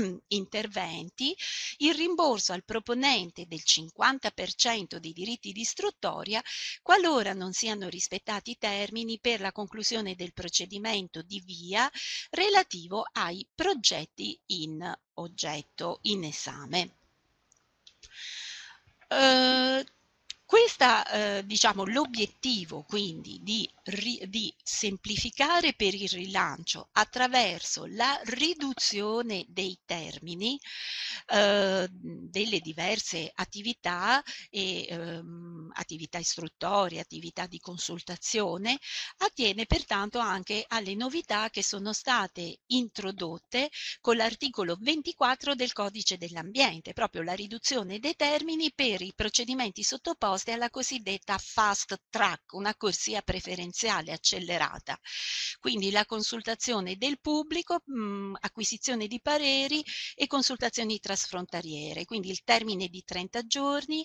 interventi, il rimborso al proponente del cinquanta per cento dei diritti di istruttoria qualora non siano rispettati i termini per la conclusione del procedimento di VIA relativo ai progetti in oggetto, in esame. Uh, Questa, eh, diciamo, l'obiettivo quindi di, ri, di semplificare per il rilancio attraverso la riduzione dei termini eh, delle diverse attività, e, ehm, attività istruttorie, attività di consultazione, attiene pertanto anche alle novità che sono state introdotte con l'articolo ventiquattro del Codice dell'Ambiente, proprio la riduzione dei termini per i procedimenti sottoposti alla cosiddetta fast track, una corsia preferenziale accelerata. Quindi la consultazione del pubblico, mh, acquisizione di pareri e consultazioni trasfrontaliere. Quindi il termine di trenta giorni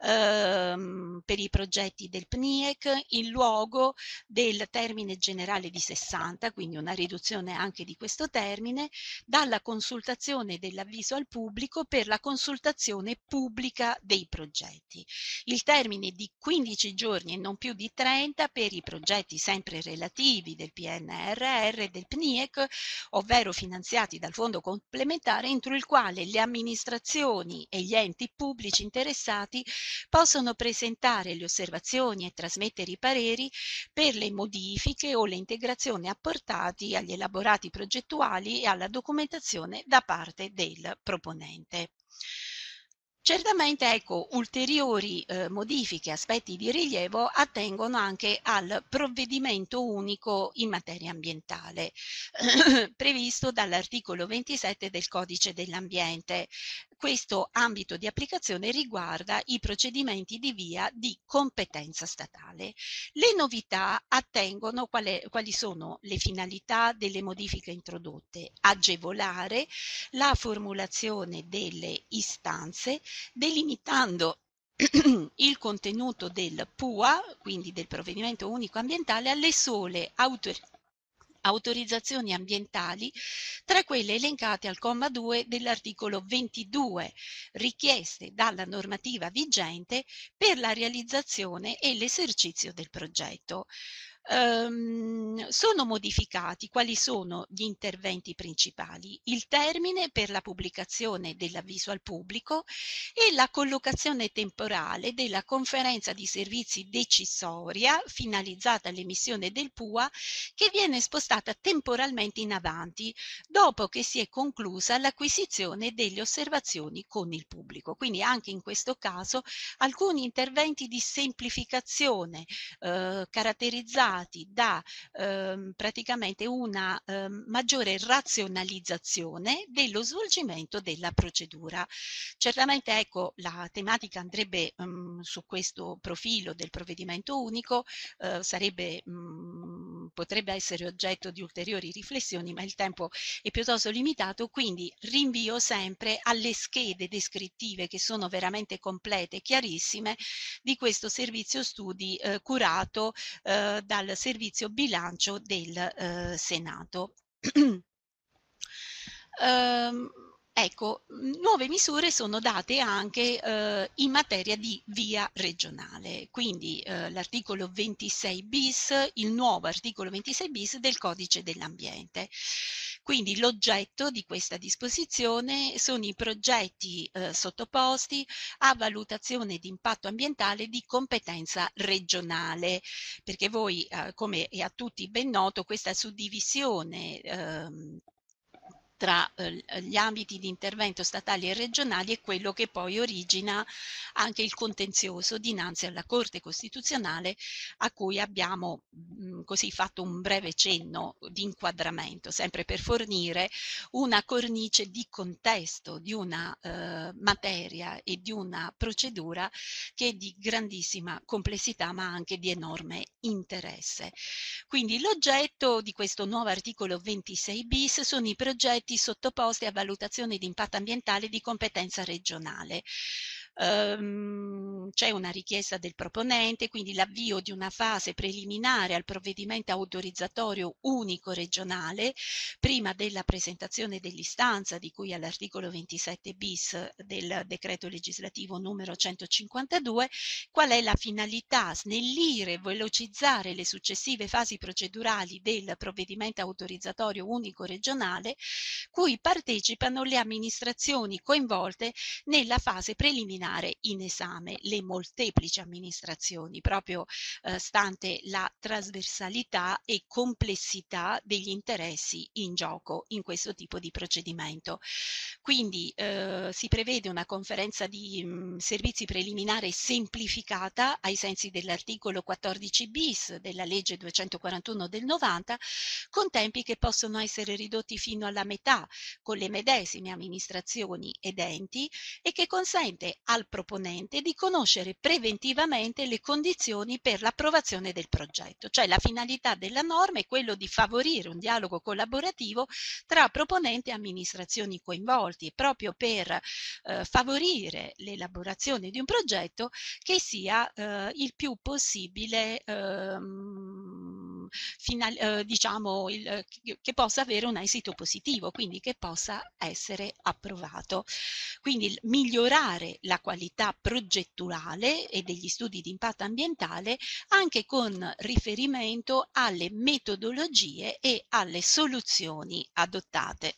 ehm, per i progetti del P N I E C in luogo del termine generale di sessanta, quindi una riduzione anche di questo termine, dalla consultazione dell'avviso al pubblico per la consultazione pubblica dei progetti. Il termine di quindici giorni e non più di trenta per i progetti sempre relativi del P N R R e del P N I E C, ovvero finanziati dal fondo complementare, entro il quale le amministrazioni e gli enti pubblici interessati possono presentare le osservazioni e trasmettere i pareri per le modifiche o le integrazioni apportati agli elaborati progettuali e alla documentazione da parte del proponente. Certamente, ecco, ulteriori eh, modifiche, aspetti di rilievo attengono anche al provvedimento unico in materia ambientale previsto dall'articolo ventisette del Codice dell'Ambiente. Questo ambito di applicazione riguarda i procedimenti di VIA di competenza statale. Le novità attengono quale, quali sono le finalità delle modifiche introdotte: agevolare la formulazione delle istanze, delimitando il contenuto del P U A, quindi del provvedimento unico ambientale, alle sole autor- autorizzazioni ambientali tra quelle elencate al comma due dell'articolo ventidue, richieste dalla normativa vigente per la realizzazione e l'esercizio del progetto. ehm, sono modificati. Quali sono gli interventi principali? Il termine per la pubblicazione dell'avviso al pubblico e la collocazione temporale della conferenza di servizi decisoria finalizzata all'emissione del P U A, che viene spostata temporalmente in avanti dopo che si è conclusa l'acquisizione delle osservazioni con il pubblico. Quindi anche in questo caso alcuni interventi di semplificazione eh, caratterizzati da eh, praticamente una eh, maggiore razionalizzazione dello svolgimento della procedura. Certamente, ecco, la tematica andrebbe um, su questo profilo del provvedimento unico, eh, sarebbe, um, potrebbe essere oggetto di ulteriori riflessioni, ma il tempo è piuttosto limitato, quindi rinvio sempre alle schede descrittive, che sono veramente complete e chiarissime, di questo servizio studi eh, curato eh, dal servizio bilancio del eh, Senato. Um, ecco, nuove misure sono date anche eh, in materia di via regionale, quindi eh, l'articolo ventisei bis, il nuovo articolo ventisei bis del Codice dell'Ambiente. Quindi l'oggetto di questa disposizione sono i progetti eh, sottoposti a valutazione di impatto ambientale di competenza regionale, perché voi, eh, come è a tutti ben noto, questa suddivisione ehm, tra eh, gli ambiti di intervento statali e regionali è quello che poi origina anche il contenzioso dinanzi alla Corte Costituzionale, a cui abbiamo mh, così fatto un breve cenno di inquadramento, sempre per fornire una cornice di contesto di una eh, materia e di una procedura che è di grandissima complessità ma anche di enorme interesse. Quindi l'oggetto di questo nuovo articolo ventisei bis sono i progetti sottoposti a valutazione di impatto ambientale di competenza regionale. Um, c'è una richiesta del proponente, quindi l'avvio di una fase preliminare al provvedimento autorizzatorio unico regionale prima della presentazione dell'istanza di cui all'articolo ventisette bis del decreto legislativo numero centocinquantadue. Qual è la finalità? Snellire e velocizzare le successive fasi procedurali del provvedimento autorizzatorio unico regionale, cui partecipano le amministrazioni coinvolte nella fase preliminare in esame, le molteplici amministrazioni, proprio eh, stante la trasversalità e complessità degli interessi in gioco in questo tipo di procedimento. Quindi eh, si prevede una conferenza di mh, servizi preliminare semplificata ai sensi dell'articolo quattordici bis della legge duecentoquarantuno del novanta, con tempi che possono essere ridotti fino alla metà con le medesime amministrazioni ed enti, e che consente al proponente di conoscere preventivamente le condizioni per l'approvazione del progetto. Cioè la finalità della norma è quello di favorire un dialogo collaborativo tra proponente e amministrazioni coinvolti, proprio per eh, favorire l'elaborazione di un progetto che sia eh, il più possibile ehm, final, eh, diciamo il, che possa avere un esito positivo, quindi che possa essere approvato. Quindi migliorare la qualità progettuale e degli studi di impatto ambientale anche con riferimento alle metodologie e alle soluzioni adottate.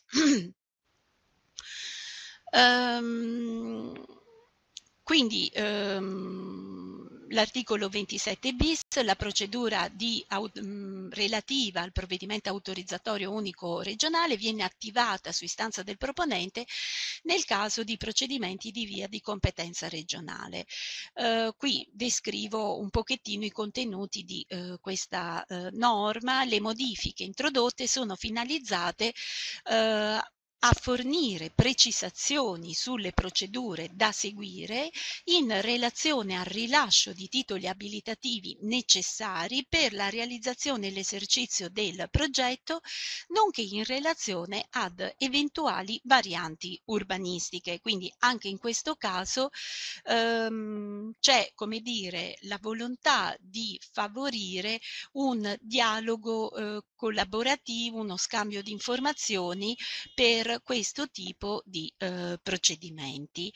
um, quindi um, l'articolo ventisette bis, la procedura di, um, relativa al provvedimento autorizzatorio unico regionale viene attivata su istanza del proponente nel caso di procedimenti di via di competenza regionale. Uh, qui descrivo un pochettino i contenuti di uh, questa uh, norma. Le modifiche introdotte sono finalizzate uh, a fornire precisazioni sulle procedure da seguire in relazione al rilascio di titoli abilitativi necessari per la realizzazione e l'esercizio del progetto, nonché in relazione ad eventuali varianti urbanistiche. Quindi anche in questo caso ehm, c'è, come dire, la volontà di favorire un dialogo eh, collaborativo, uno scambio di informazioni per per questo tipo di eh, procedimenti.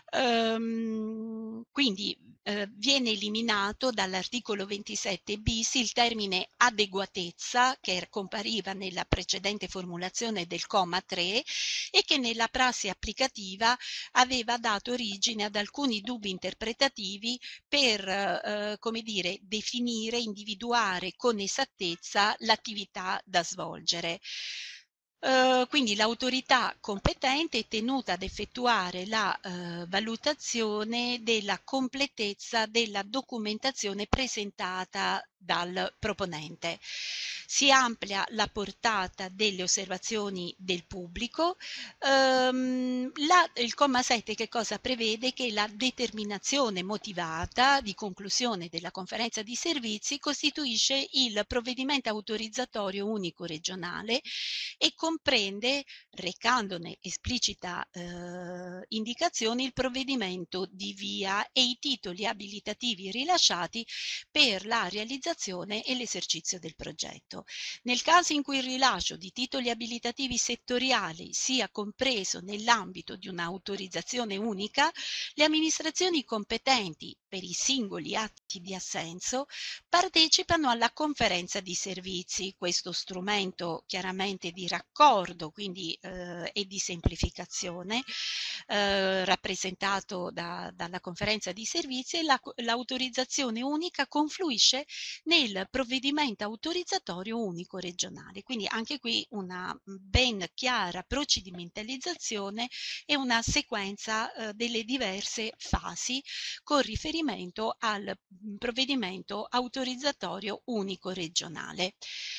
Um, quindi eh, viene eliminato dall'articolo ventisette bis il termine adeguatezza, che compariva nella precedente formulazione del comma tre e che nella prassi applicativa aveva dato origine ad alcuni dubbi interpretativi per, eh, come dire, definire, individuare con esattezza l'attività da svolgere. Uh, quindi l'autorità competente è tenuta ad effettuare la uh, valutazione della completezza della documentazione presentata dal proponente. Si amplia la portata delle osservazioni del pubblico. Um, la, il comma sette che cosa prevede? Che la determinazione motivata di conclusione della conferenza di servizi costituisce il provvedimento autorizzatorio unico regionale e comprende, recandone esplicita eh, indicazione, il provvedimento di via e i titoli abilitativi rilasciati per la realizzazione e l'esercizio del progetto. Nel caso in cui il rilascio di titoli abilitativi settoriali sia compreso nell'ambito di un'autorizzazione unica, le amministrazioni competenti per i singoli atti di assenso partecipano alla conferenza di servizi, questo strumento chiaramente di raccordo quindi, eh, e di semplificazione eh, rappresentato da, dalla conferenza di servizi, e la, l'autorizzazione unica confluisce nel provvedimento autorizzatorio unico regionale. Quindi anche qui una ben chiara procedimentalizzazione e una sequenza eh, delle diverse fasi con riferimento al provvedimento autorizzatorio unico regionale.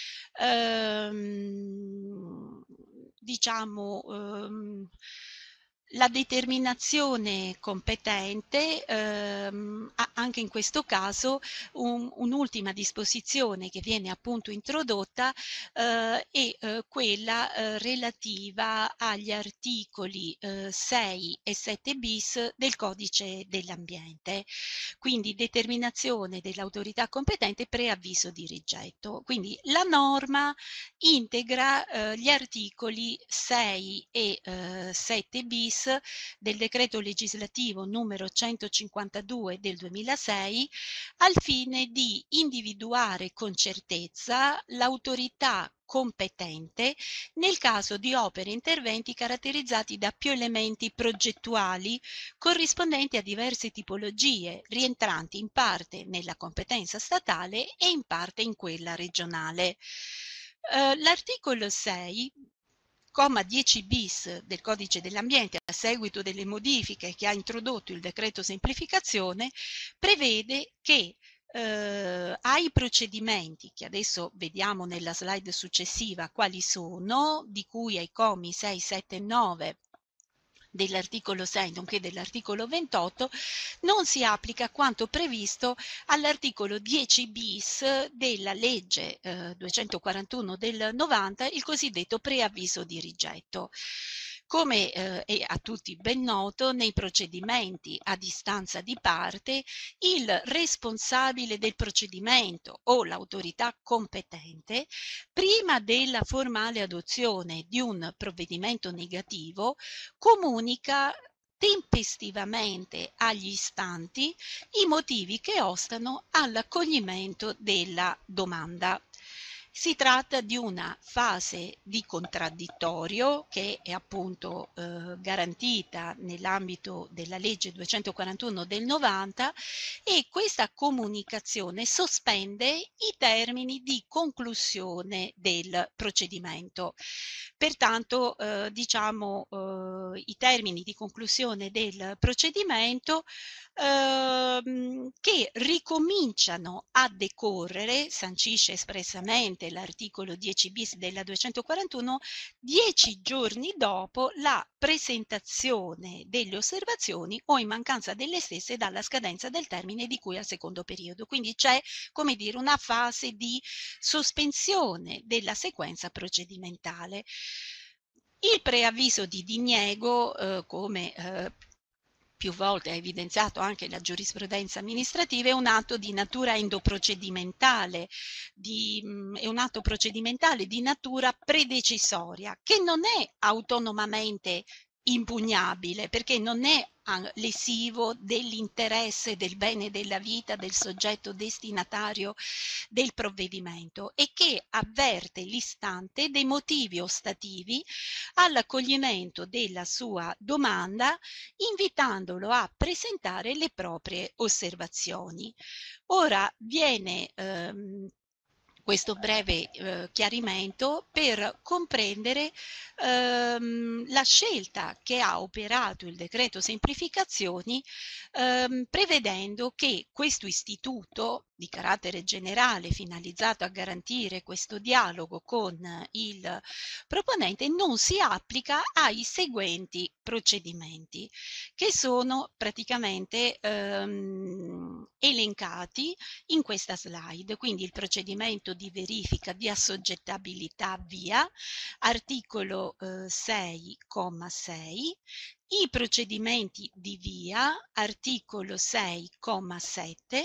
Ehm, diciamo ehm, la determinazione competente, ehm, ha anche in questo caso un, un'ultima disposizione che viene appunto introdotta eh, è eh, quella eh, relativa agli articoli eh, sei e sette bis del codice dell'ambiente. Quindi determinazione dell'autorità competente, preavviso di rigetto. Quindi la norma integra eh, gli articoli sei e eh, sette bis del decreto legislativo numero centocinquantadue del duemilasei al fine di individuare con certezza l'autorità competente nel caso di opere e interventi caratterizzati da più elementi progettuali corrispondenti a diverse tipologie, rientranti in parte nella competenza statale e in parte in quella regionale. Eh, l'articolo sei comma dieci bis del codice dell'ambiente, a seguito delle modifiche che ha introdotto il decreto semplificazione, prevede che eh, ai procedimenti, che adesso vediamo nella slide successiva quali sono, di cui ai commi sei, sette e nove dell'articolo sei nonché dell'articolo ventotto, non si applica quanto previsto all'articolo dieci bis della legge eh, duecentoquarantuno del novanta, il cosiddetto preavviso di rigetto. Come eh, è a tutti ben noto, nei procedimenti a distanza di parte, il responsabile del procedimento o l'autorità competente, prima della formale adozione di un provvedimento negativo, comunica tempestivamente agli istanti i motivi che ostano all'accoglimento della domanda. Si tratta di una fase di contraddittorio che è appunto eh, garantita nell'ambito della legge duecentoquarantuno del novanta, e questa comunicazione sospende i termini di conclusione del procedimento. Pertanto eh, diciamo eh, i termini di conclusione del procedimento ehm, che ricominciano a decorrere, sancisce espressamente l'articolo dieci bis della duecentoquarantuno, dieci giorni dopo la presentazione delle osservazioni o in mancanza delle stesse dalla scadenza del termine di cui al secondo periodo. Quindi c'è, come dire, una fase di sospensione della sequenza procedimentale. Il preavviso di diniego, eh, come eh, più volte ha evidenziato anche la giurisprudenza amministrativa, è un atto di natura endoprocedimentale, di, mh, è un atto procedimentale di natura predecisoria, che non è autonomamente impugnabile, perché non è lesivo dell'interesse del bene della vita del soggetto destinatario del provvedimento e che avverte l'istante dei motivi ostativi all'accoglimento della sua domanda, invitandolo a presentare le proprie osservazioni. Ora viene ehm, questo breve eh, chiarimento per comprendere ehm, la scelta che ha operato il decreto semplificazioni, ehm, prevedendo che questo istituto di carattere generale finalizzato a garantire questo dialogo con il proponente non si applica ai seguenti procedimenti, che sono praticamente ehm, elencati in questa slide. Quindi il procedimento di verifica di assoggettabilità via, articolo eh, sei comma sei, i procedimenti di via, articolo sei comma sette,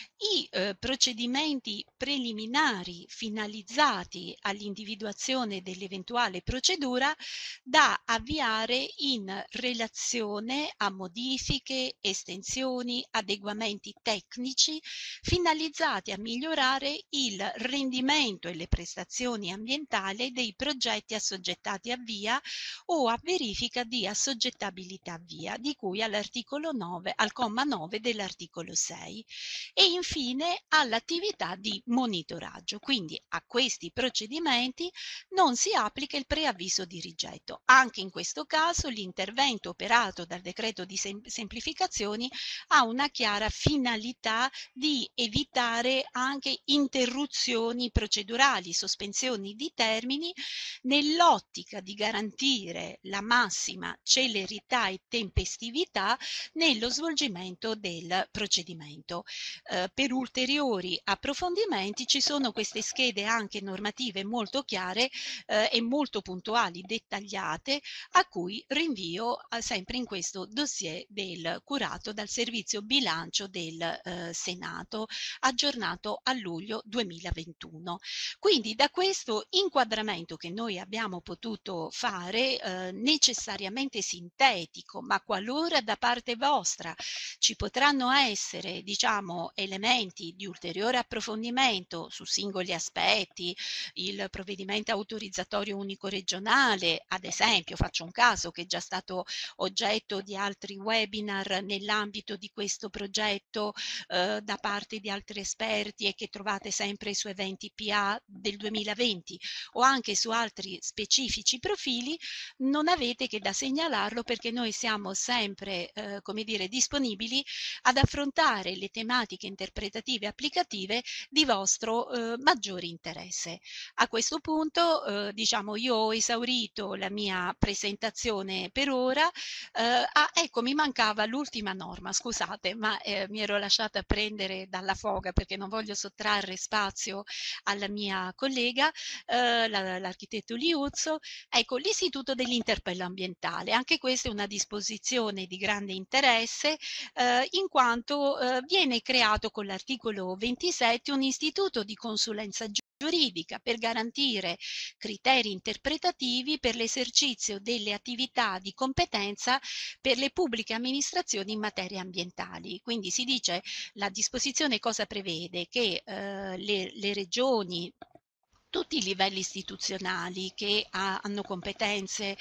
i eh, procedimenti preliminari finalizzati all'individuazione dell'eventuale procedura da avviare in relazione a modifiche, estensioni, adeguamenti tecnici finalizzati a migliorare il rendimento e le prestazioni ambientali dei progetti assoggettati a via o a verifica di assoggettabilità via, di cui all'articolo nove, al comma nove dell'articolo sei, e infine all'attività di monitoraggio. Quindi a questi procedimenti non si applica il preavviso di rigetto. Anche in questo caso l'intervento operato dal decreto di sem- semplificazioni ha una chiara finalità di evitare anche interruzioni procedurali, sospensioni di termini, nell'ottica di garantire la massima celerità e tempestività nello svolgimento del procedimento. Eh, per ulteriori approfondimenti ci sono queste schede anche normative molto chiare eh, e molto puntuali, dettagliate, a cui rinvio eh, sempre in questo dossier del curato dal Servizio Bilancio del eh, Senato, aggiornato a luglio duemilaventuno. Quindi da questo inquadramento che noi abbiamo potuto fare, eh, necessariamente sintetico, ma qualora da parte vostra ci potranno essere, diciamo, elementi di ulteriore approfondimento su singoli aspetti, il provvedimento autorizzatorio unico regionale, ad esempio, faccio un caso che è già stato oggetto di altri webinar nell'ambito di questo progetto eh, da parte di altri esperti e che trovate sempre su eventi P A del duemilaventi o anche su altri specifici profili, non avete che da segnalarlo, perché noi siamo sempre eh, come dire, disponibili ad affrontare le tematiche interpretative e applicative di vostro eh, maggiore interesse. A questo punto eh, diciamo io ho esaurito la mia presentazione per ora. Eh, ah, ecco, mi mancava l'ultima norma, scusate, ma eh, mi ero lasciata prendere dalla foga perché non voglio sottrarre spazio alla mia collega, eh, l'architetto Liuzzo. Ecco, l'istituto dell'interpello ambientale, anche questa è una disposizione di grande interesse eh, in quanto eh, viene creato con l'articolo ventisette un istituto di consulenza giuridica per garantire criteri interpretativi per l'esercizio delle attività di competenza per le pubbliche amministrazioni in materie ambientali. Quindi si dice, la disposizione cosa prevede? Che eh, le, le regioni, tutti i livelli istituzionali che ha, hanno competenze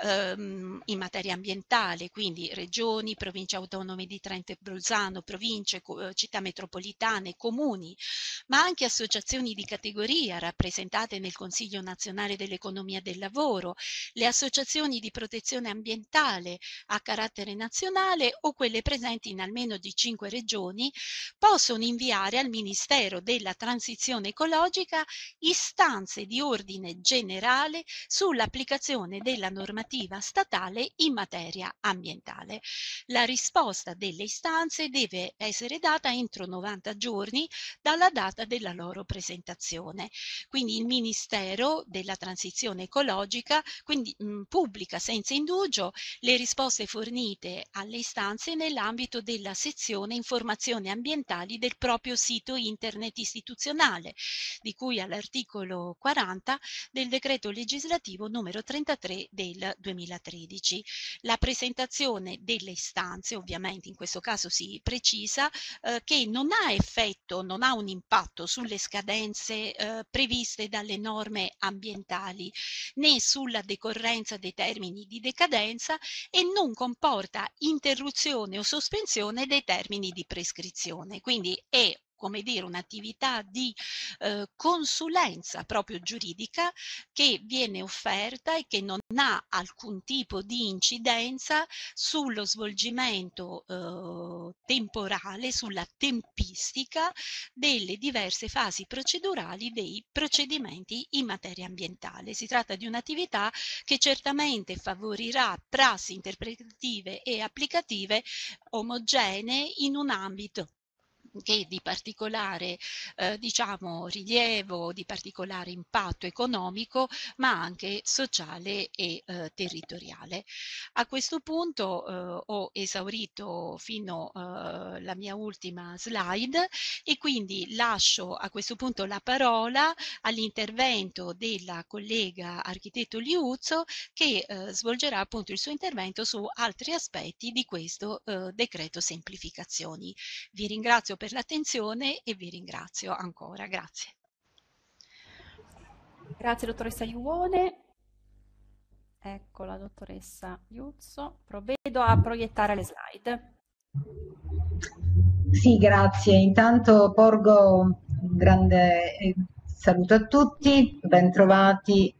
ehm, in materia ambientale, quindi regioni, province autonome di Trento e Bolzano, province, città metropolitane, comuni, ma anche associazioni di categoria rappresentate nel Consiglio nazionale dell'economia del lavoro, le associazioni di protezione ambientale a carattere nazionale o quelle presenti in almeno di cinque regioni, possono inviare al Ministero della Transizione Ecologica istanze istanze di ordine generale sull'applicazione della normativa statale in materia ambientale. La risposta delle istanze deve essere data entro novanta giorni dalla data della loro presentazione. Quindi il Ministero della Transizione Ecologica quindi, mh, pubblica senza indugio le risposte fornite alle istanze nell'ambito della sezione informazioni ambientali del proprio sito internet istituzionale, di cui all'articolo quaranta del decreto legislativo numero trentatré del duemilatredici. La presentazione delle istanze, ovviamente in questo caso si precisa eh, che non ha effetto, non ha un impatto sulle scadenze eh, previste dalle norme ambientali, né sulla decorrenza dei termini di decadenza e non comporta interruzione o sospensione dei termini di prescrizione. Quindi è come dire un'attività di eh, consulenza proprio giuridica che viene offerta e che non ha alcun tipo di incidenza sullo svolgimento eh, temporale, sulla tempistica delle diverse fasi procedurali dei procedimenti in materia ambientale. Si tratta di un'attività che certamente favorirà prassi interpretative e applicative omogenee in un ambito che di particolare eh, diciamo rilievo, di particolare impatto economico, ma anche sociale e eh, territoriale. A questo punto eh, ho esaurito fino alla mia ultima slide e quindi lascio a questo punto la parola all'intervento della collega architetto Liuzzo che eh, svolgerà appunto il suo intervento su altri aspetti di questo eh, decreto semplificazioni. Vi ringrazio per l'attenzione e vi ringrazio ancora. Grazie. Grazie dottoressa Iuone. Ecco la dottoressa Iuzzo. Provvedo a proiettare le slide. Sì, grazie. Intanto porgo un grande saluto a tutti, bentrovati.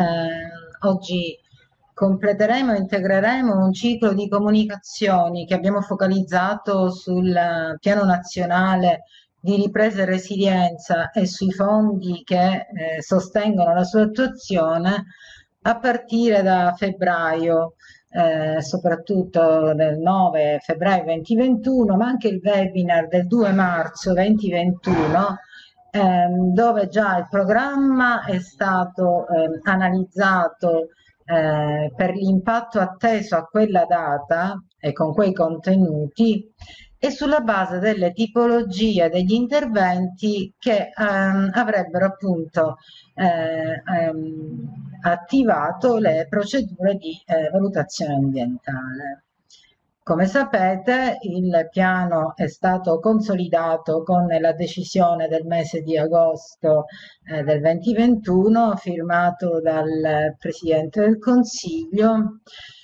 Eh, oggi completeremo e integreremo un ciclo di comunicazioni che abbiamo focalizzato sul Piano Nazionale di Ripresa e Resilienza e sui fondi che eh, sostengono la sua attuazione a partire da febbraio, eh, soprattutto del nove febbraio duemilaventuno, ma anche il webinar del due marzo duemilaventuno, ehm, dove già il programma è stato eh, analizzato eh, per l'impatto atteso a quella data e con quei contenuti e sulla base delle tipologie degli interventi che ehm, avrebbero appunto eh, ehm, attivato le procedure di eh, valutazione ambientale. Come sapete, il piano è stato consolidato con la decisione del mese di agosto eh, del duemilaventuno, firmato dal Presidente del Consiglio.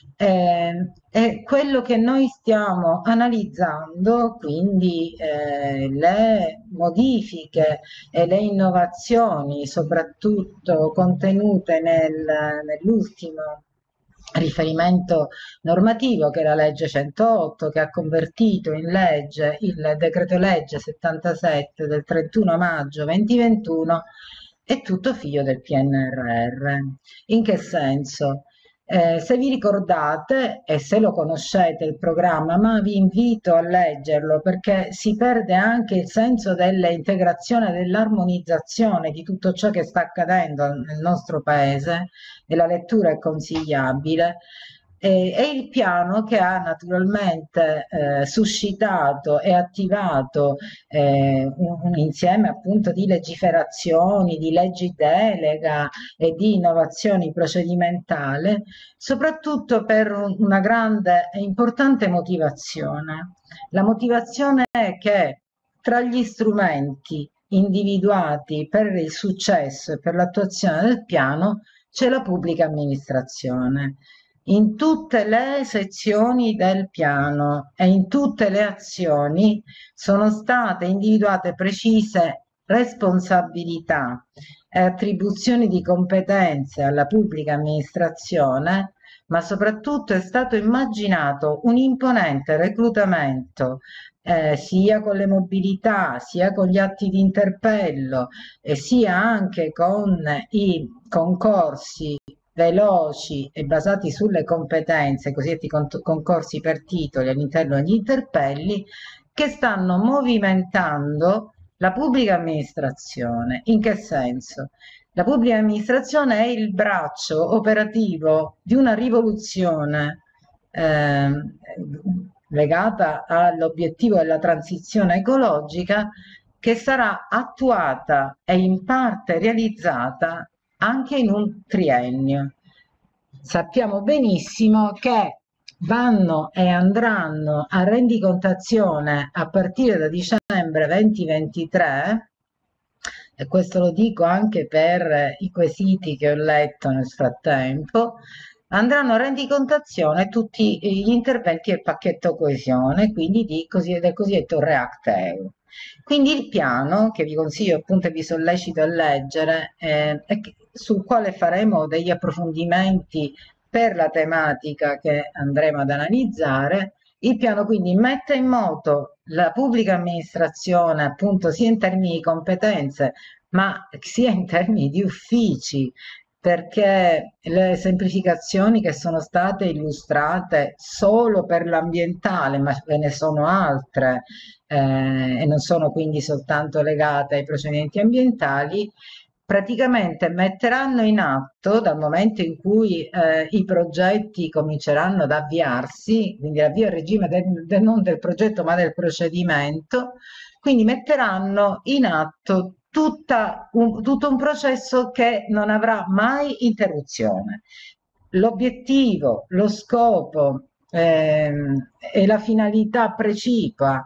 Eh, e quello che noi stiamo analizzando, quindi eh, le modifiche e le innovazioni, soprattutto contenute nel, nell'ultimo riferimento normativo che è la legge centootto, che ha convertito in legge il decreto legge settantasette del trentuno maggio duemilaventuno, è tutto figlio del P N R R. In che senso? Eh, se vi ricordate e se lo conoscete il programma, ma vi invito a leggerlo perché si perde anche il senso dell'integrazione, dell'armonizzazione di tutto ciò che sta accadendo nel nostro paese e la lettura è consigliabile. E, è il piano che ha naturalmente eh, suscitato e attivato eh, un, un insieme appunto di legiferazioni, di leggi delega e di innovazioni procedimentali, soprattutto per un, una grande e importante motivazione. La motivazione è che tra gli strumenti individuati per il successo e per l'attuazione del piano c'è la pubblica amministrazione. In tutte le sezioni del piano e in tutte le azioni sono state individuate precise responsabilità e attribuzioni di competenze alla pubblica amministrazione ma soprattutto è stato immaginato un imponente reclutamento eh, sia con le mobilità, sia con gli atti di interpello, e sia anche con i concorsi veloci e basati sulle competenze, cosiddetti concorsi per titoli all'interno degli interpelli, che stanno movimentando la pubblica amministrazione. In che senso? La pubblica amministrazione è il braccio operativo di una rivoluzione eh, legata all'obiettivo della transizione ecologica, che sarà attuata e in parte realizzata anche in un triennio. Sappiamo benissimo che vanno e andranno a rendicontazione a partire da dicembre duemilaventitré, e questo lo dico anche per i quesiti che ho letto nel frattempo, andranno a rendicontazione tutti gli interventi del pacchetto coesione, quindi di così, del cosiddetto React E U. Quindi il piano, che vi consiglio appunto e vi sollecito a leggere, eh, e sul quale faremo degli approfondimenti per la tematica che andremo ad analizzare, il piano quindi mette in moto la pubblica amministrazione, appunto sia in termini di competenze, ma sia in termini di uffici, perché le semplificazioni che sono state illustrate solo per l'ambientale, ma ve ne sono altre, eh, e non sono quindi soltanto legate ai procedimenti ambientali, praticamente metteranno in atto, dal momento in cui eh, i progetti cominceranno ad avviarsi, quindi l'avvio a regime del, del, non del progetto ma del procedimento, quindi metteranno in atto tutta un, tutto un processo che non avrà mai interruzione. L'obiettivo, lo scopo ehm, e la finalità precipua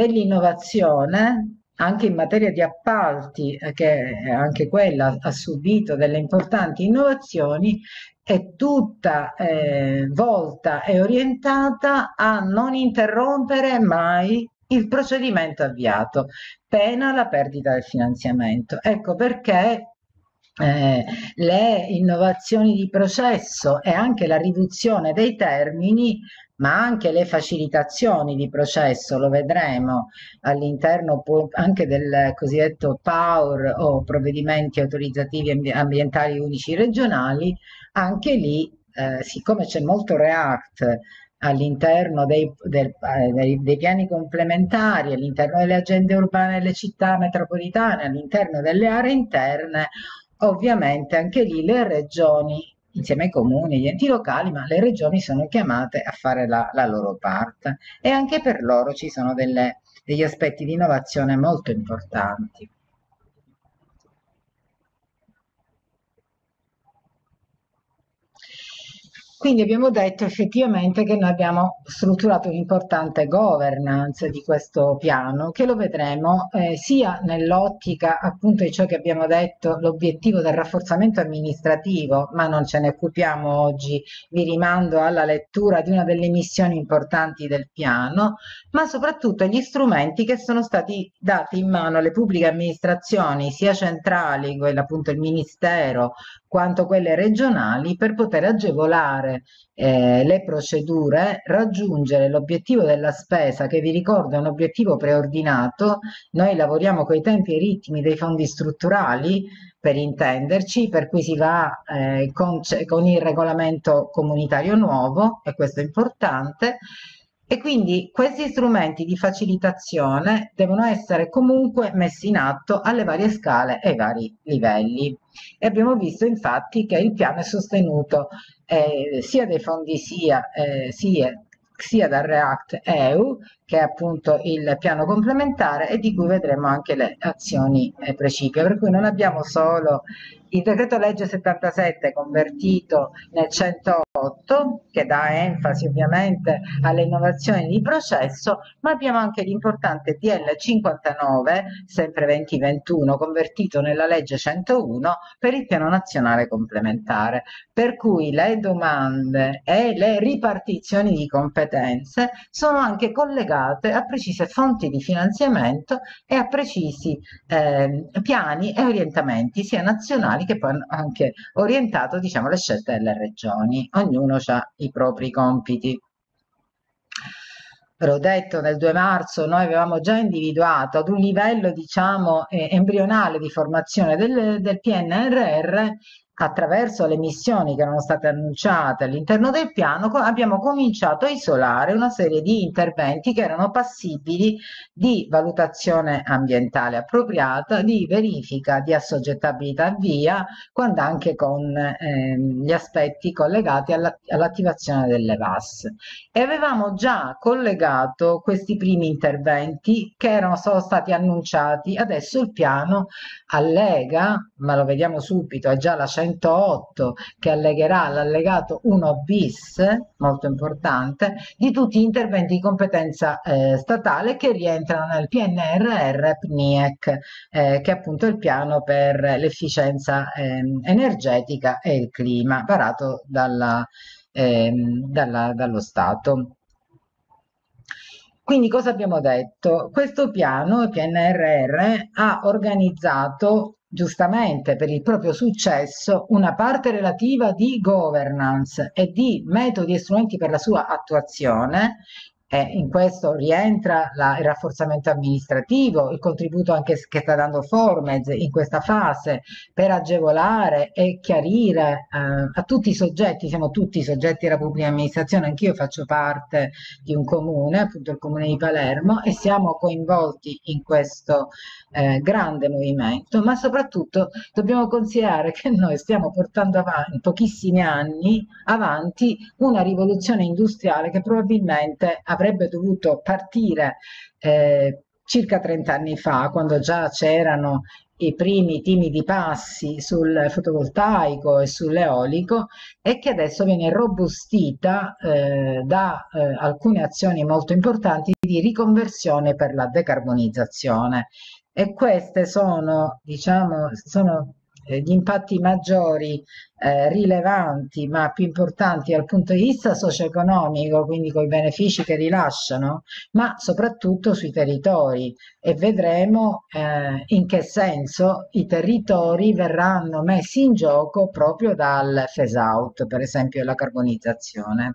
dell'innovazione, anche in materia di appalti, che anche quella ha subito delle importanti innovazioni, è tutta eh, volta e orientata a non interrompere mai il procedimento avviato, pena la perdita del finanziamento. Ecco perché eh, le innovazioni di processo e anche la riduzione dei termini, ma anche le facilitazioni di processo, lo vedremo all'interno anche del cosiddetto PAUR o provvedimenti autorizzativi ambientali unici regionali, anche lì, eh, siccome c'è molto React all'interno dei, del, eh, dei, dei piani complementari, all'interno delle agende urbane delle città metropolitane, all'interno delle aree interne, ovviamente anche lì le regioni, insieme ai comuni, gli enti locali, ma le regioni sono chiamate a fare la, la loro parte, e anche per loro ci sono delle, degli aspetti di innovazione molto importanti. Quindi abbiamo detto effettivamente che noi abbiamo strutturato un'importante governance di questo piano, che lo vedremo eh, sia nell'ottica appunto di ciò che abbiamo detto, l'obiettivo del rafforzamento amministrativo, ma non ce ne occupiamo oggi, vi rimando alla lettura di una delle missioni importanti del piano, ma soprattutto gli strumenti che sono stati dati in mano alle pubbliche amministrazioni, sia centrali, quella appunto il Ministero, quanto quelle regionali, per poter agevolare eh, le procedure, raggiungere l'obiettivo della spesa, che vi ricordo è un obiettivo preordinato. Noi lavoriamo coi tempi e i ritmi dei fondi strutturali, per intenderci, per cui si va eh, con, con il regolamento comunitario nuovo, e questo è importante. E quindi questi strumenti di facilitazione devono essere comunque messi in atto alle varie scale e ai vari livelli. E abbiamo visto infatti che il piano è sostenuto eh, sia dai fondi sia, eh, sia, sia dal React E U, che è appunto il piano complementare, e di cui vedremo anche le azioni eh, precipue. Per cui non abbiamo solo il decreto legge settantasette convertito nel centootto, che dà enfasi ovviamente alle innovazioni di processo, ma abbiamo anche l'importante D L cinquantanove, sempre venti ventuno, convertito nella legge centouno per il piano nazionale complementare. Per cui le domande e le ripartizioni di competenze sono anche collegate a precise fonti di finanziamento e a precisi eh, piani e orientamenti, sia nazionali che poi hanno anche orientato, diciamo, le scelte delle regioni. Ogni ognuno ha i propri compiti. Ve l'ho detto, nel due marzo noi avevamo già individuato ad un livello, diciamo, eh, embrionale di formazione del, del P N R R, attraverso le missioni che erano state annunciate all'interno del piano, abbiamo cominciato a isolare una serie di interventi che erano passibili di valutazione ambientale appropriata, di verifica di assoggettabilità a VIA, quando anche con eh, gli aspetti collegati all'attivazione delle V A S. E avevamo già collegato questi primi interventi che erano sono stati annunciati. Adesso il piano allega, ma lo vediamo subito, è già la centootto che allegherà l'allegato uno bis, molto importante, di tutti gli interventi di competenza eh, statale che rientrano nel P N R R P N I E C, eh, che è appunto il piano per l'efficienza eh, energetica e il clima, varato dalla, eh, dalla, dallo Stato. Quindi cosa abbiamo detto? Questo piano, il P N R R, ha organizzato giustamente per il proprio successo una parte relativa di governance e di metodi e strumenti per la sua attuazione. E in questo rientra la, il rafforzamento amministrativo, il contributo anche che sta dando Formez in questa fase per agevolare e chiarire eh, a tutti i soggetti, siamo tutti soggetti della pubblica amministrazione, anch'io faccio parte di un comune, appunto il comune di Palermo, e siamo coinvolti in questo eh, grande movimento, ma soprattutto dobbiamo considerare che noi stiamo portando avanti in pochissimi anni avanti una rivoluzione industriale che probabilmente avrebbe dovuto partire eh, circa trenta anni fa, quando già c'erano i primi timidi passi sul fotovoltaico e sull'eolico, e che adesso viene robustita eh, da eh, alcune azioni molto importanti di riconversione per la decarbonizzazione. E queste sono, diciamo, sono gli impatti maggiori eh, rilevanti ma più importanti dal punto di vista socio-economico, quindi con i benefici che rilasciano, ma soprattutto sui territori, e vedremo eh, in che senso i territori verranno messi in gioco proprio dal phase out, per esempio la carbonizzazione.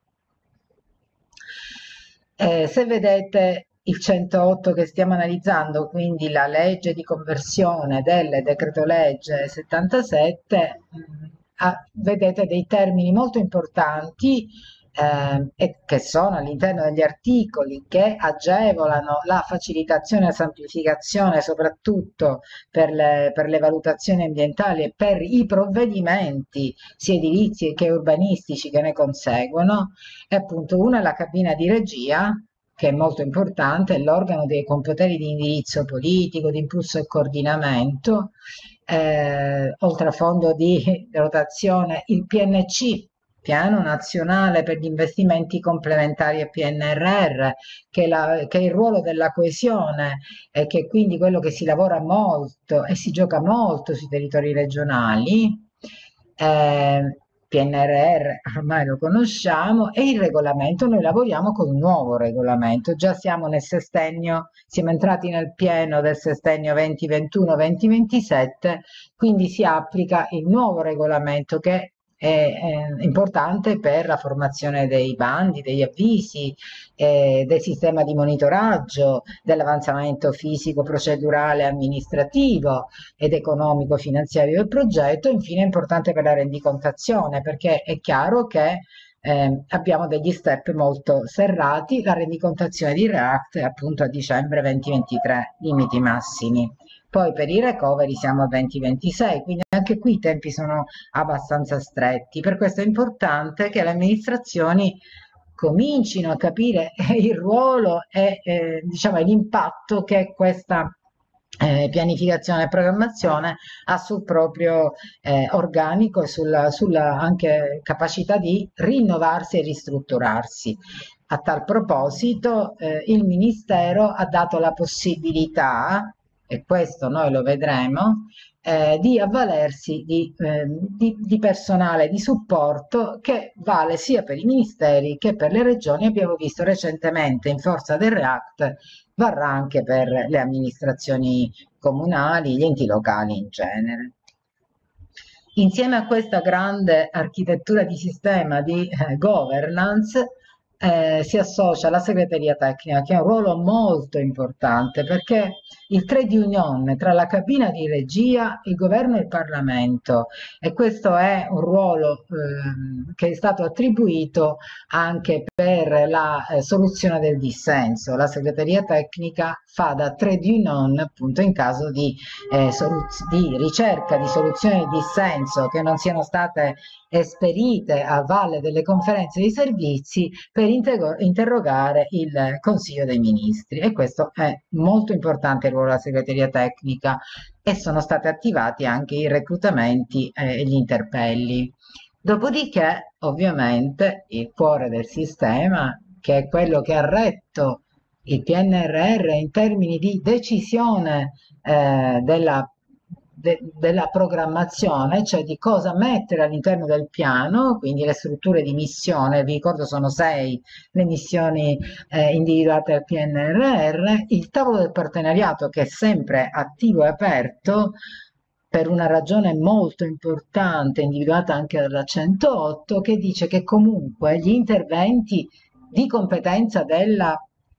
Eh, se vedete il centootto che stiamo analizzando, quindi la legge di conversione del decreto legge settantasette, mh, ah, vedete dei termini molto importanti eh, e che sono all'interno degli articoli che agevolano la facilitazione e la semplificazione, soprattutto per le, per le valutazioni ambientali e per i provvedimenti sia edilizi che urbanistici che ne conseguono. E appunto una è la cabina di regia, che è molto importante, è l'organo con poteri di indirizzo politico, di impulso e coordinamento, eh, oltre a fondo di rotazione, il P N C, Piano Nazionale per gli Investimenti Complementari a P N R R, che è, la, che è il ruolo della coesione, e che è quindi quello che si lavora molto e si gioca molto sui territori regionali. Eh, P N R R ormai lo conosciamo, e il regolamento, noi lavoriamo con un nuovo regolamento, già siamo nel sestennio, siamo entrati nel pieno del sestennio venti ventuno venti ventisette, quindi si applica il nuovo regolamento che è, è importante per la formazione dei bandi, degli avvisi, eh, del sistema di monitoraggio, dell'avanzamento fisico, procedurale, amministrativo ed economico finanziario del progetto. Infine è importante per la rendicontazione, perché è chiaro che eh, abbiamo degli step molto serrati. La rendicontazione di REACT è appunto a dicembre duemilaventitré, limiti massimi. Poi per i recovery siamo a duemilaventisei, quindi anche qui i tempi sono abbastanza stretti. Per questo è importante che le amministrazioni comincino a capire il ruolo e eh, diciamo, l'impatto che questa eh, pianificazione e programmazione ha sul proprio eh, organico e sulla, sulla anche capacità di rinnovarsi e ristrutturarsi. A tal proposito eh, il Ministero ha dato la possibilità, e questo noi lo vedremo, eh, di avvalersi di, eh, di, di personale di supporto che vale sia per i ministeri che per le regioni. Abbiamo visto recentemente in forza del REACT, varrà anche per le amministrazioni comunali, gli enti locali in genere. Insieme a questa grande architettura di sistema di eh, governance eh, si associa la segreteria tecnica, che ha un ruolo molto importante, perché il trade union tra la cabina di regia, il governo e il Parlamento, e questo è un ruolo eh, che è stato attribuito anche per la eh, soluzione del dissenso. La segreteria tecnica fa da trade union appunto in caso di, eh, di ricerca di soluzioni di dissenso che non siano state esperite a valle delle conferenze di servizi per interrogare il Consiglio dei Ministri, e questo è molto importante il ruolo della segreteria tecnica, e sono stati attivati anche i reclutamenti e gli interpelli. Dopodiché, ovviamente, il cuore del sistema, che è quello che ha retto il P N R R in termini di decisione eh, della De, della programmazione, cioè di cosa mettere all'interno del piano, quindi le strutture di missione, vi ricordo sono sei le missioni eh, individuate al P N R R, il tavolo del partenariato che è sempre attivo e aperto per una ragione molto importante, individuata anche dalla centootto, che dice che comunque gli interventi di competenza della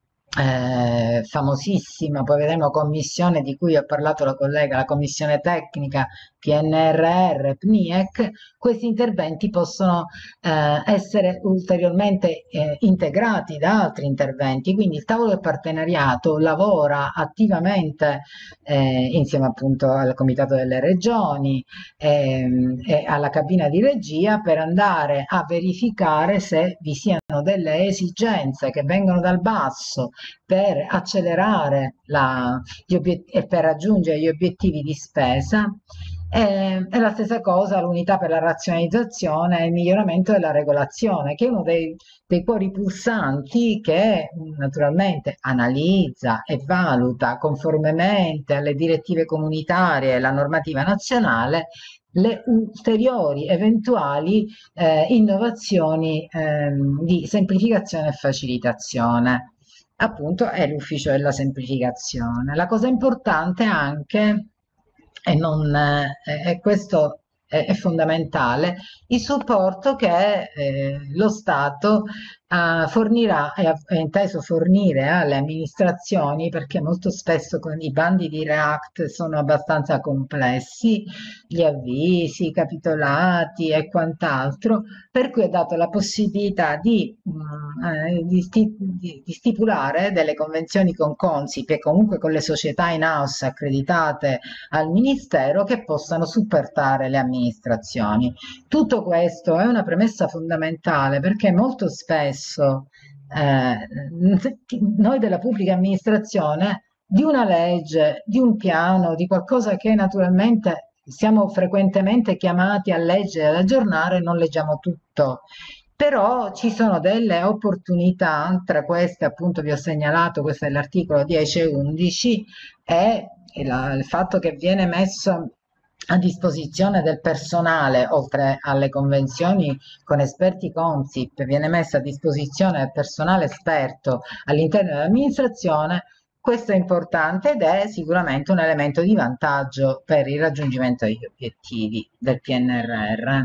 Eh, famosissima, poi vedremo, commissione di cui ha parlato la collega, la commissione tecnica P N R R, P N I E C, questi interventi possono eh, essere ulteriormente eh, integrati da altri interventi, quindi il tavolo del partenariato lavora attivamente eh, insieme appunto al Comitato delle Regioni ehm, e alla cabina di regia per andare a verificare se vi siano delle esigenze che vengono dal basso per accelerare la, gli e per raggiungere gli obiettivi di spesa. E, e la stessa cosa l'unità per la razionalizzazione e il miglioramento della regolazione, che è uno dei, dei cuori pulsanti che naturalmente analizza e valuta conformemente alle direttive comunitarie e alla normativa nazionale le ulteriori eventuali eh, innovazioni ehm, di semplificazione e facilitazione. Appunto è l'ufficio della semplificazione. La cosa importante anche, e, non, eh, e questo è, è fondamentale, il supporto che eh, lo Stato eh, fornirà, è, è inteso fornire alle amministrazioni, perché molto spesso con i bandi di REACT sono abbastanza complessi, gli avvisi, i capitolati e quant'altro, per cui è dato la possibilità di, mh, eh, di, sti di, di stipulare delle convenzioni con Consip e comunque con le società in house accreditate al Ministero, che possano supportare le amministrazioni. Tutto questo è una premessa fondamentale, perché molto spesso eh, noi della pubblica amministrazione di una legge, di un piano, di qualcosa che naturalmente siamo frequentemente chiamati a leggere e ad aggiornare, non leggiamo tutto. Però ci sono delle opportunità, tra queste appunto vi ho segnalato, questo è l'articolo dieci e undici, e la, il fatto che viene messo a disposizione del personale, oltre alle convenzioni con esperti Consip, viene messa a disposizione del personale esperto all'interno dell'amministrazione. Questo è importante ed è sicuramente un elemento di vantaggio per il raggiungimento degli obiettivi del P N R R.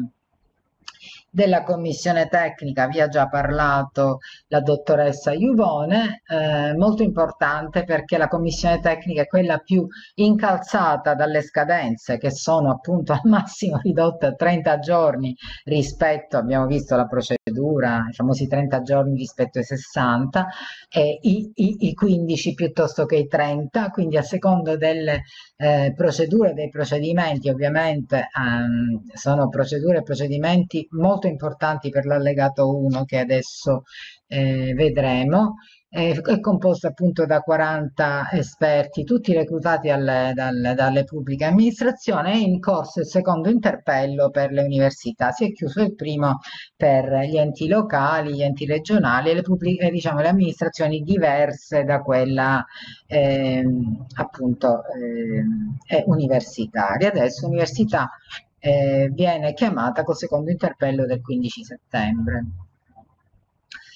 Della commissione tecnica vi ha già parlato la dottoressa Iuvone, eh, molto importante perché la commissione tecnica è quella più incalzata dalle scadenze, che sono appunto al massimo ridotte a trenta giorni rispetto, abbiamo visto la procedura, i famosi trenta giorni rispetto ai sessanta, e i, i, i quindici piuttosto che i trenta, quindi a secondo delle eh, procedure, dei procedimenti, ovviamente ehm, sono procedure e procedimenti molto importanti per l'allegato uno che adesso eh, vedremo. È, è composto appunto da quaranta esperti, tutti reclutati alle, dalle, dalle pubbliche amministrazioni. È in corso il secondo interpello per le università, si è chiuso il primo per gli enti locali, gli enti regionali e le, pubbliche, diciamo, le amministrazioni diverse da quella eh, appunto eh, universitaria. Adesso università eh, viene chiamata col secondo interpello del quindici settembre.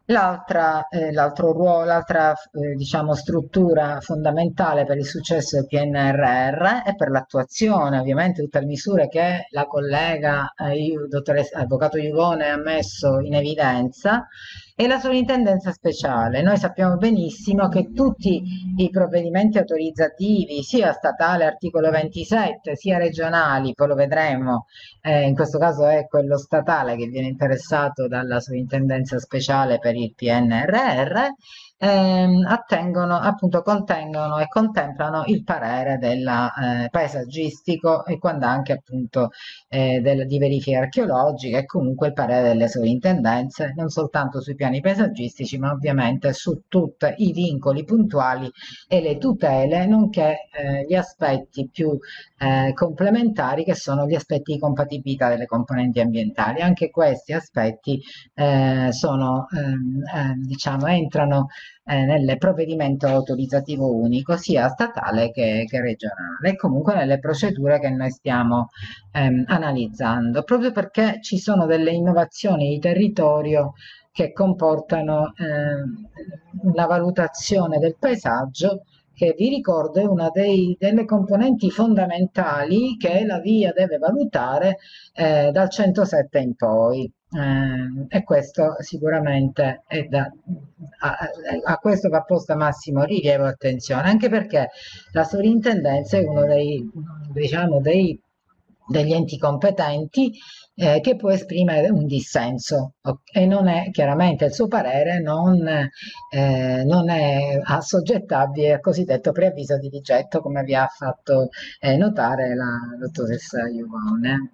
L'altra, eh, l'altro ruolo, l'altra eh, diciamo, struttura fondamentale per il successo del P N R R e per l'attuazione, ovviamente, tutte le misure che la collega, eh, Iu- dottoressa, avvocato Iuvone ha messo in evidenza, è la sovrintendenza speciale. Noi sappiamo benissimo che tutti i provvedimenti autorizzativi, sia statale, articolo ventisette, sia regionali, poi lo vedremo, eh, in questo caso è quello statale che viene interessato dalla sovrintendenza speciale per il P N R R, ehm, attengono, appunto, contengono e contemplano il parere della, eh, paesaggistico e quando anche appunto eh, del, di verifica archeologica e comunque il parere delle sovrintendenze, non soltanto sui piani paesaggistici, ma ovviamente su tutti i vincoli puntuali e le tutele, nonché eh, gli aspetti più eh, complementari che sono gli aspetti di compatibilità delle componenti ambientali. Anche questi aspetti eh, sono, ehm, eh, diciamo, entrano eh, nel provvedimento autorizzativo unico sia statale che, che regionale e comunque nelle procedure che noi stiamo ehm, analizzando, proprio perché ci sono delle innovazioni di territorio che comportano eh, una valutazione del paesaggio che vi ricordo è una dei, delle componenti fondamentali che la VIA deve valutare eh, dal centosette in poi. Eh, e questo sicuramente è da, a, a questo va posta massimo rilievo e attenzione, anche perché la sovrintendenza è uno dei, diciamo, dei, degli enti competenti eh, che può esprimere un dissenso e non è chiaramente il suo parere non, eh, non è assoggettabile al cosiddetto preavviso di rigetto, come vi ha fatto eh, notare la dottoressa Iuvone.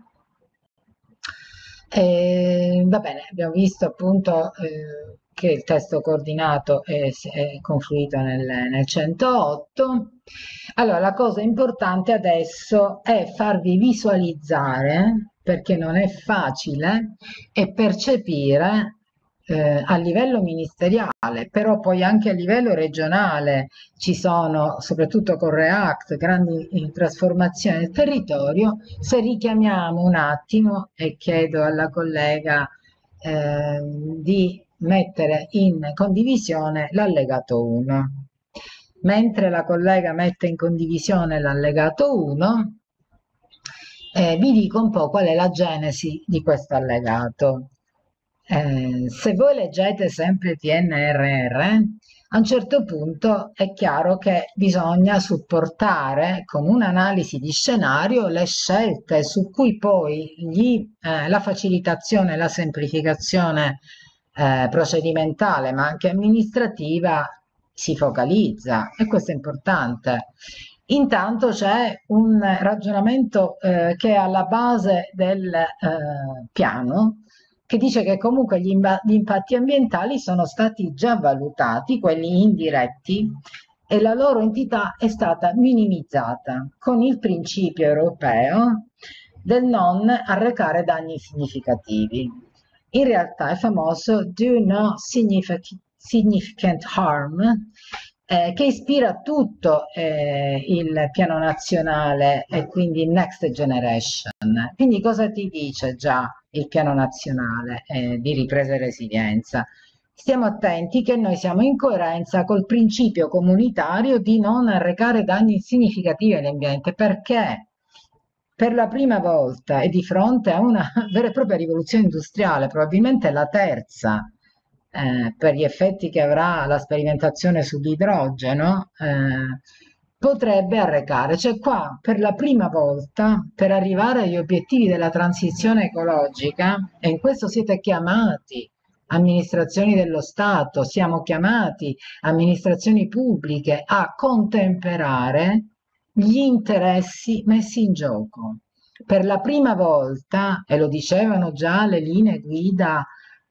E, va bene, abbiamo visto appunto eh, che il testo coordinato è, è confluito nel, nel centootto. Allora, la cosa importante adesso è farvi visualizzare, perché non è facile, e percepire eh, a livello ministeriale, però poi anche a livello regionale ci sono, soprattutto con REACT, grandi eh, trasformazioni del territorio. Se richiamiamo un attimo e chiedo alla collega eh, di mettere in condivisione l'allegato uno. Mentre la collega mette in condivisione l'allegato uno, eh, vi dico un po' qual è la genesi di questo allegato. Eh, se voi leggete sempre P N R R, a un certo punto è chiaro che bisogna supportare con un'analisi di scenario le scelte su cui poi gli, eh, la facilitazione e la semplificazione eh, procedimentale, ma anche amministrativa, si focalizza, e questo è importante. Intanto c'è un ragionamento eh, che è alla base del eh, piano, che dice che comunque gli, gli impatti ambientali sono stati già valutati, quelli indiretti, e la loro entità è stata minimizzata con il principio europeo del non arrecare danni significativi. In realtà è famoso do no significant harm, eh, che ispira tutto eh, il piano nazionale e quindi Next Generation. Quindi cosa ti dice già il piano nazionale eh, di ripresa e resilienza? Stiamo attenti che noi siamo in coerenza col principio comunitario di non arrecare danni significativi all'ambiente, perché per la prima volta e di fronte a una vera e propria rivoluzione industriale, probabilmente la terza, eh, per gli effetti che avrà la sperimentazione sull'idrogeno, eh, potrebbe arrecare. Cioè qua, per la prima volta, per arrivare agli obiettivi della transizione ecologica, e in questo siete chiamati, amministrazioni dello Stato, siamo chiamati, amministrazioni pubbliche, a contemperare gli interessi messi in gioco. Per la prima volta, e lo dicevano già le linee guida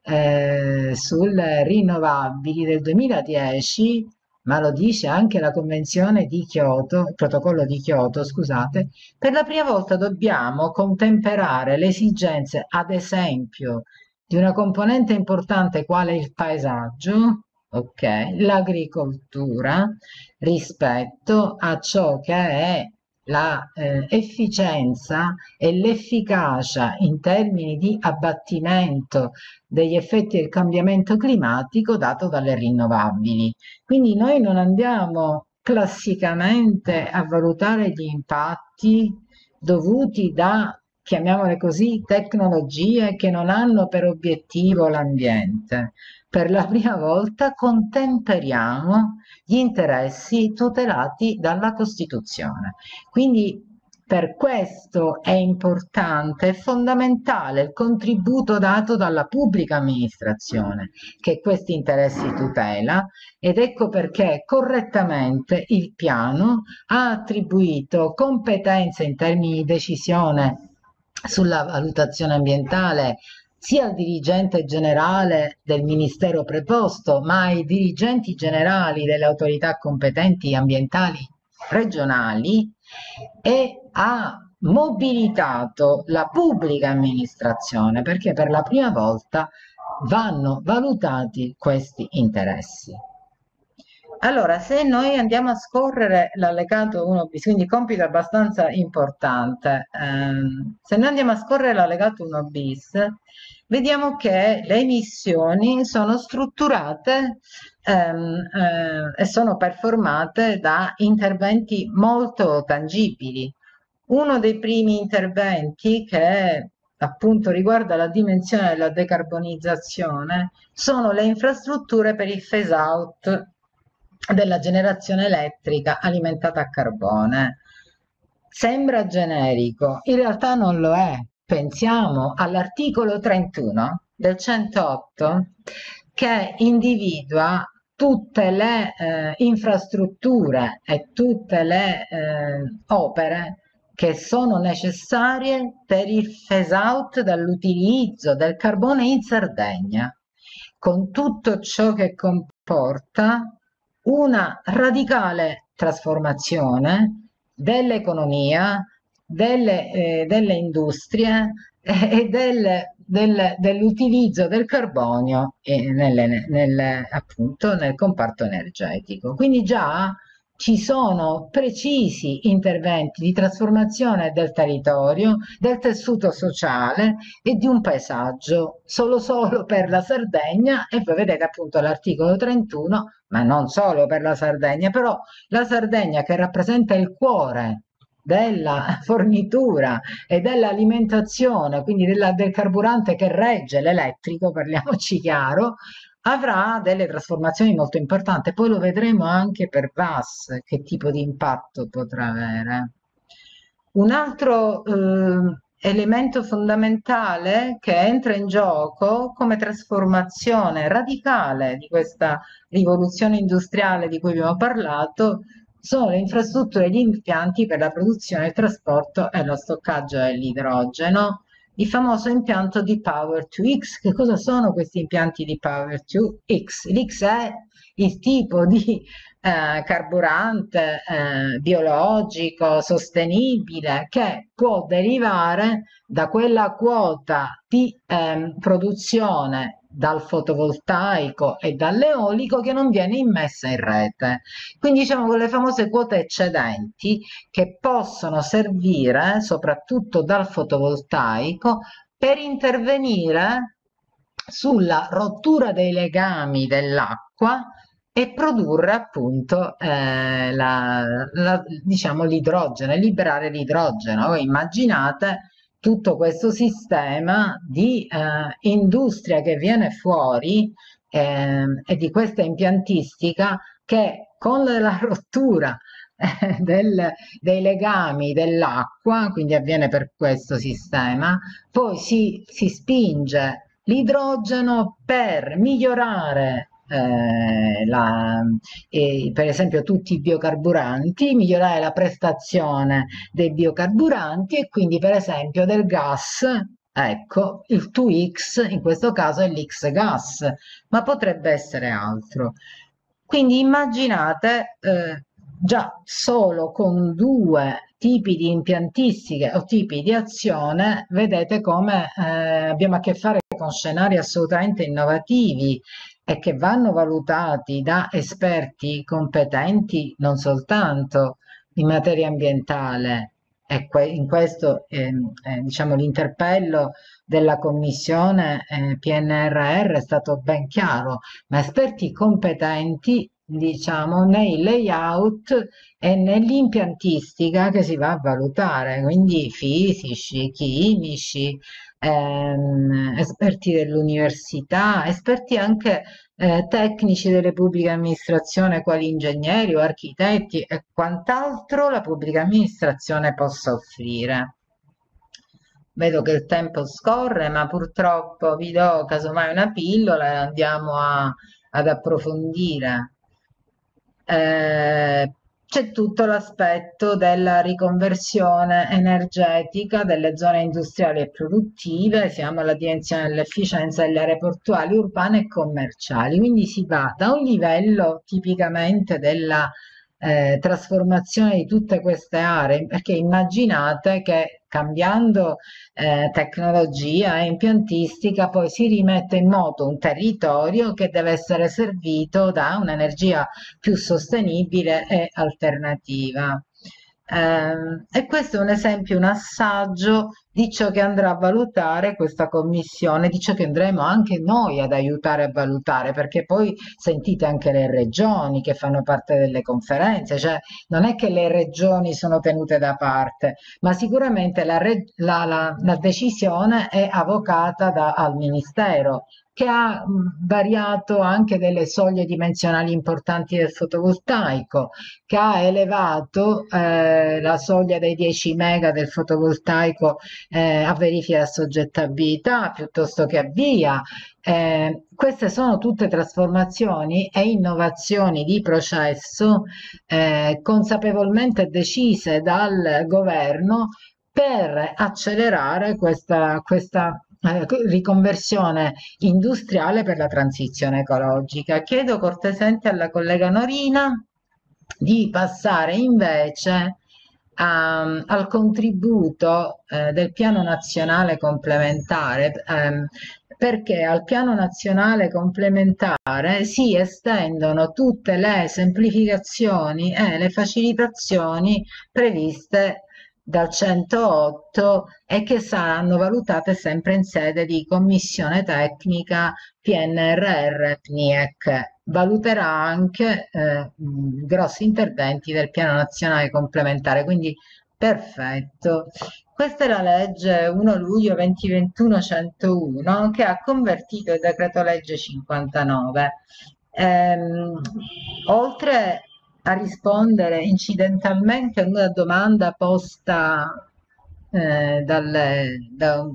eh, sulle rinnovabili del duemiladieci, ma lo dice anche la Convenzione di Kyoto, il protocollo di Kyoto, scusate, per la prima volta dobbiamo contemperare le esigenze, ad esempio, di una componente importante quale il paesaggio, ok, l'agricoltura, rispetto a ciò che è la eh, efficienza e l'efficacia in termini di abbattimento degli effetti del cambiamento climatico dato dalle rinnovabili. Quindi noi non andiamo classicamente a valutare gli impatti dovuti da, chiamiamole così, tecnologie che non hanno per obiettivo l'ambiente. Per la prima volta contemperiamo gli interessi tutelati dalla Costituzione. Quindi per questo è importante, è fondamentale il contributo dato dalla pubblica amministrazione che questi interessi tutela, ed ecco perché correttamente il piano ha attribuito competenze in termini di decisione sulla valutazione ambientale sia al dirigente generale del ministero preposto, ma ai dirigenti generali delle autorità competenti ambientali regionali, e ha mobilitato la pubblica amministrazione perché per la prima volta vanno valutati questi interessi. Allora, se noi andiamo a scorrere l'allegato uno bis, quindi compito abbastanza importante, ehm, se noi andiamo a scorrere l'allegato uno bis, vediamo che le emissioni sono strutturate ehm, eh, e sono performate da interventi molto tangibili. Uno dei primi interventi che appunto riguarda la dimensione della decarbonizzazione sono le infrastrutture per il phase out della generazione elettrica alimentata a carbone. Sembra generico, in realtà non lo è. Pensiamo all'articolo trentuno del centootto che individua tutte le eh, infrastrutture e tutte le eh, opere che sono necessarie per il phase out dall'utilizzo del carbone in Sardegna, con tutto ciò che comporta una radicale trasformazione dell'economia, delle, eh, delle industrie eh, e del, del, dell'utilizzo del carbonio eh, nelle, nel, appunto, nel comparto energetico. Quindi già ci sono precisi interventi di trasformazione del territorio, del tessuto sociale e di un paesaggio solo solo per la Sardegna, e poi vedete appunto l'articolo trentuno, ma non solo per la Sardegna, però la Sardegna che rappresenta il cuore della fornitura e dell'alimentazione, quindi della, del carburante che regge l'elettrico, parliamoci chiaro, avrà delle trasformazioni molto importanti. Poi lo vedremo anche per V A S, che tipo di impatto potrà avere. Un altro eh, elemento fondamentale che entra in gioco come trasformazione radicale di questa rivoluzione industriale di cui abbiamo parlato sono le infrastrutture e gli impianti per la produzione, il trasporto e lo stoccaggio dell'idrogeno, il famoso impianto di Power to X. Che cosa sono questi impianti di Power to X? L'X è il tipo di eh, carburante eh, biologico sostenibile che può derivare da quella quota di eh, produzione dal fotovoltaico e dall'eolico che non viene immessa in rete. Quindi diciamo quelle famose quote eccedenti che possono servire soprattutto dal fotovoltaico per intervenire sulla rottura dei legami dell'acqua e produrre appunto eh, la, la, diciamo l'idrogeno, liberare l'idrogeno. Voi immaginate tutto questo sistema di eh, industria che viene fuori eh, e di questa impiantistica che con la rottura eh, del, dei legami dell'acqua, quindi avviene per questo sistema, poi si, si spinge l'idrogeno per migliorare eh, la, eh, per esempio tutti i biocarburanti, migliorare la prestazione dei biocarburanti e quindi per esempio del gas. Ecco, il due X in questo caso è l'X gas, ma potrebbe essere altro. Quindi immaginate eh, già solo con due tipi di impiantistiche o tipi di azione, vedete come eh, abbiamo a che fare con scenari assolutamente innovativi e che vanno valutati da esperti competenti non soltanto in materia ambientale, e que in questo ehm, eh, diciamo, l'interpello della Commissione eh, P N R R è stato ben chiaro, ma esperti competenti, diciamo, nei layout e nell'impiantistica che si va a valutare, quindi fisici, chimici, ehm, esperti dell'università, esperti anche eh, tecnici delle pubbliche amministrazioni, quali ingegneri o architetti e quant'altro la pubblica amministrazione possa offrire. Vedo che il tempo scorre, ma purtroppo vi do casomai una pillola e andiamo a- ad approfondire. Eh, c'è tutto l'aspetto della riconversione energetica delle zone industriali e produttive, siamo alla dimensione dell'efficienza delle aree portuali, urbane e commerciali, quindi si va da un livello tipicamente della eh, trasformazione di tutte queste aree, perché immaginate che cambiando eh, tecnologia e impiantistica poi si rimette in moto un territorio che deve essere servito da un'energia più sostenibile e alternativa. Eh, e questo è un esempio, un assaggio di ciò che andrà a valutare questa commissione, di ciò che andremo anche noi ad aiutare a valutare, perché poi sentite anche le regioni che fanno parte delle conferenze, cioè non è che le regioni sono tenute da parte, ma sicuramente la, la, la, la decisione è avocata da, al Ministero, che ha mh, variato anche delle soglie dimensionali importanti del fotovoltaico, che ha elevato eh, la soglia dei dieci mega del fotovoltaico eh, a verifica di assoggettabilità piuttosto che a via. Eh, queste sono tutte trasformazioni e innovazioni di processo eh, consapevolmente decise dal governo per accelerare questa, questa eh, riconversione industriale per la transizione ecologica. Chiedo cortesemente alla collega Norina di passare invece a, al contributo eh, del piano nazionale complementare, ehm, perché al piano nazionale complementare si estendono tutte le semplificazioni e le facilitazioni previste dal centootto e che saranno valutate sempre in sede di commissione tecnica P N R R P N I E C. Valuterà anche eh, grossi interventi del piano nazionale complementare, quindi perfetto. Questa è la legge primo luglio duemilaventuno centouno che ha convertito il decreto legge cinquantanove. Ehm, oltre a rispondere incidentalmente a una domanda posta eh, dal, da,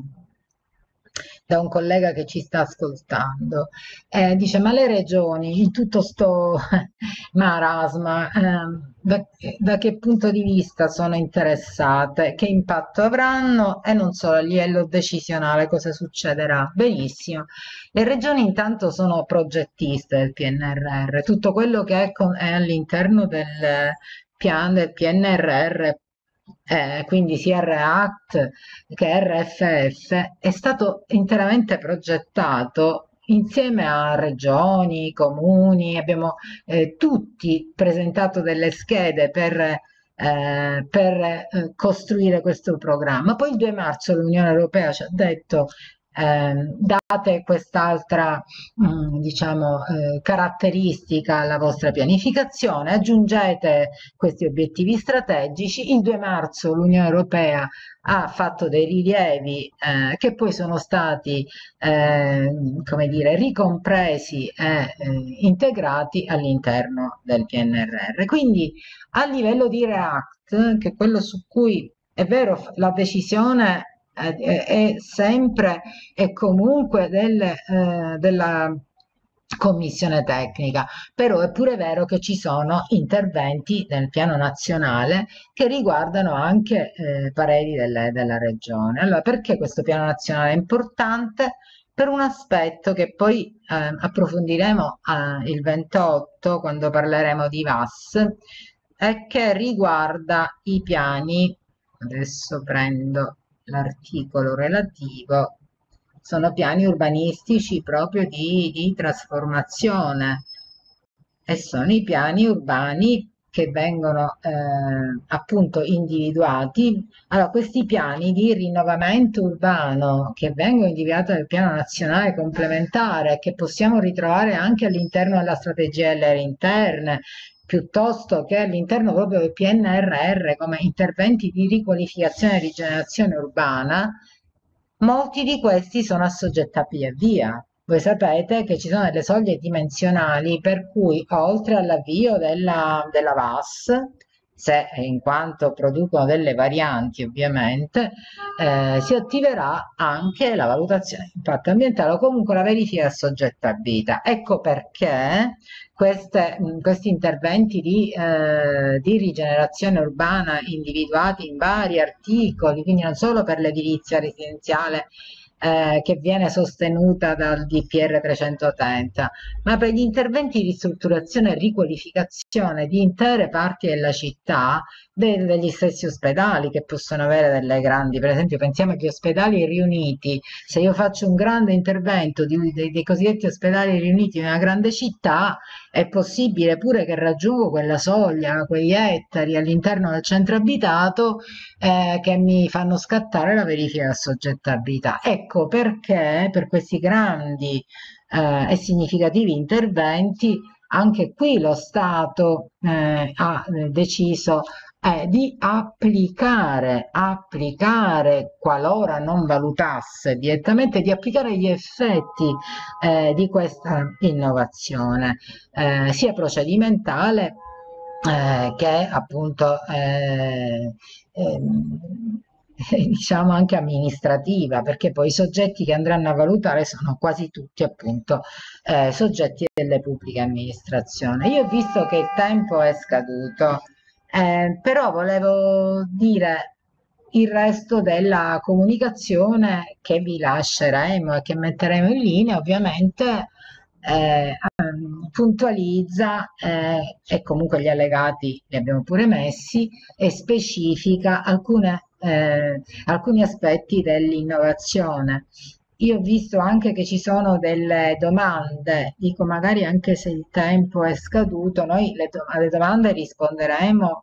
da un collega che ci sta ascoltando. Eh, dice, ma le regioni in tutto sto marasma, eh, da, da che punto di vista sono interessate? Che impatto avranno? E non solo a livello decisionale, cosa succederà? Benissimo. Le regioni intanto sono progettiste del P N R R, tutto quello che è, è all'interno del piano del P N R R, eh, quindi sia REACT che R F F, è stato interamente progettato insieme a regioni, comuni, abbiamo eh, tutti presentato delle schede per eh, per eh, costruire questo programma. Poi il due marzo l'Unione Europea ci ha detto eh, date quest'altra mh, diciamo, eh, caratteristica alla vostra pianificazione, aggiungete questi obiettivi strategici. Il due marzo l'Unione Europea ha fatto dei rilievi eh, che poi sono stati eh, come dire, ricompresi e eh, integrati all'interno del P N R R. Quindi a livello di REACT, che è quello su cui è vero la decisione eh, è sempre e comunque del, eh, della commissione tecnica, però è pure vero che ci sono interventi nel piano nazionale che riguardano anche eh, pareri delle, della regione. Allora, perché questo piano nazionale è importante? Per un aspetto che poi eh, approfondiremo eh, il ventotto quando parleremo di V A S e che riguarda i piani. Adesso prendo l'articolo relativo. Sono piani urbanistici proprio di, di trasformazione e sono i piani urbani che vengono eh, appunto individuati. Allora, questi piani di rinnovamento urbano che vengono individuati nel piano nazionale complementare, che possiamo ritrovare anche all'interno della strategia delle aree interne, piuttosto che all'interno proprio del P N R R come interventi di riqualificazione e rigenerazione urbana, molti di questi sono assoggettabili a via. Voi sapete che ci sono delle soglie dimensionali per cui oltre all'avvio della, della V A S, se in quanto producono delle varianti ovviamente, eh, si attiverà anche la valutazione di impatto ambientale o comunque la verifica di assoggettabilità. Ecco perché queste, questi interventi di, eh, di rigenerazione urbana individuati in vari articoli, quindi non solo per l'edilizia residenziale eh, che viene sostenuta dal D P R trecentotrenta, ma per gli interventi di ristrutturazione e riqualificazione di intere parti della città, de- degli stessi ospedali che possono avere delle grandi, per esempio pensiamo agli ospedali riuniti, se io faccio un grande intervento di, dei, dei cosiddetti ospedali riuniti in una grande città, è possibile pure che raggiungo quella soglia, quegli ettari all'interno del centro abitato eh, che mi fanno scattare la verifica di assoggettabilità. Ecco perché per questi grandi eh, e significativi interventi anche qui lo Stato eh, ha eh, deciso eh, di applicare, applicare, qualora non valutasse direttamente, di applicare gli effetti eh, di questa innovazione, eh, sia procedimentale eh, che appunto eh, ehm, diciamo anche amministrativa, perché poi i soggetti che andranno a valutare sono quasi tutti appunto eh, soggetti delle pubbliche amministrazioni. Io ho visto che il tempo è scaduto, eh, però volevo dire il resto della comunicazione che vi lasceremo e che metteremo in linea, ovviamente eh, ehm, puntualizza eh, e comunque gli allegati li abbiamo pure messi e specifica alcune, eh, alcuni aspetti dell'innovazione. Io ho visto anche che ci sono delle domande, dico magari anche se il tempo è scaduto, noi le do- alle domande risponderemo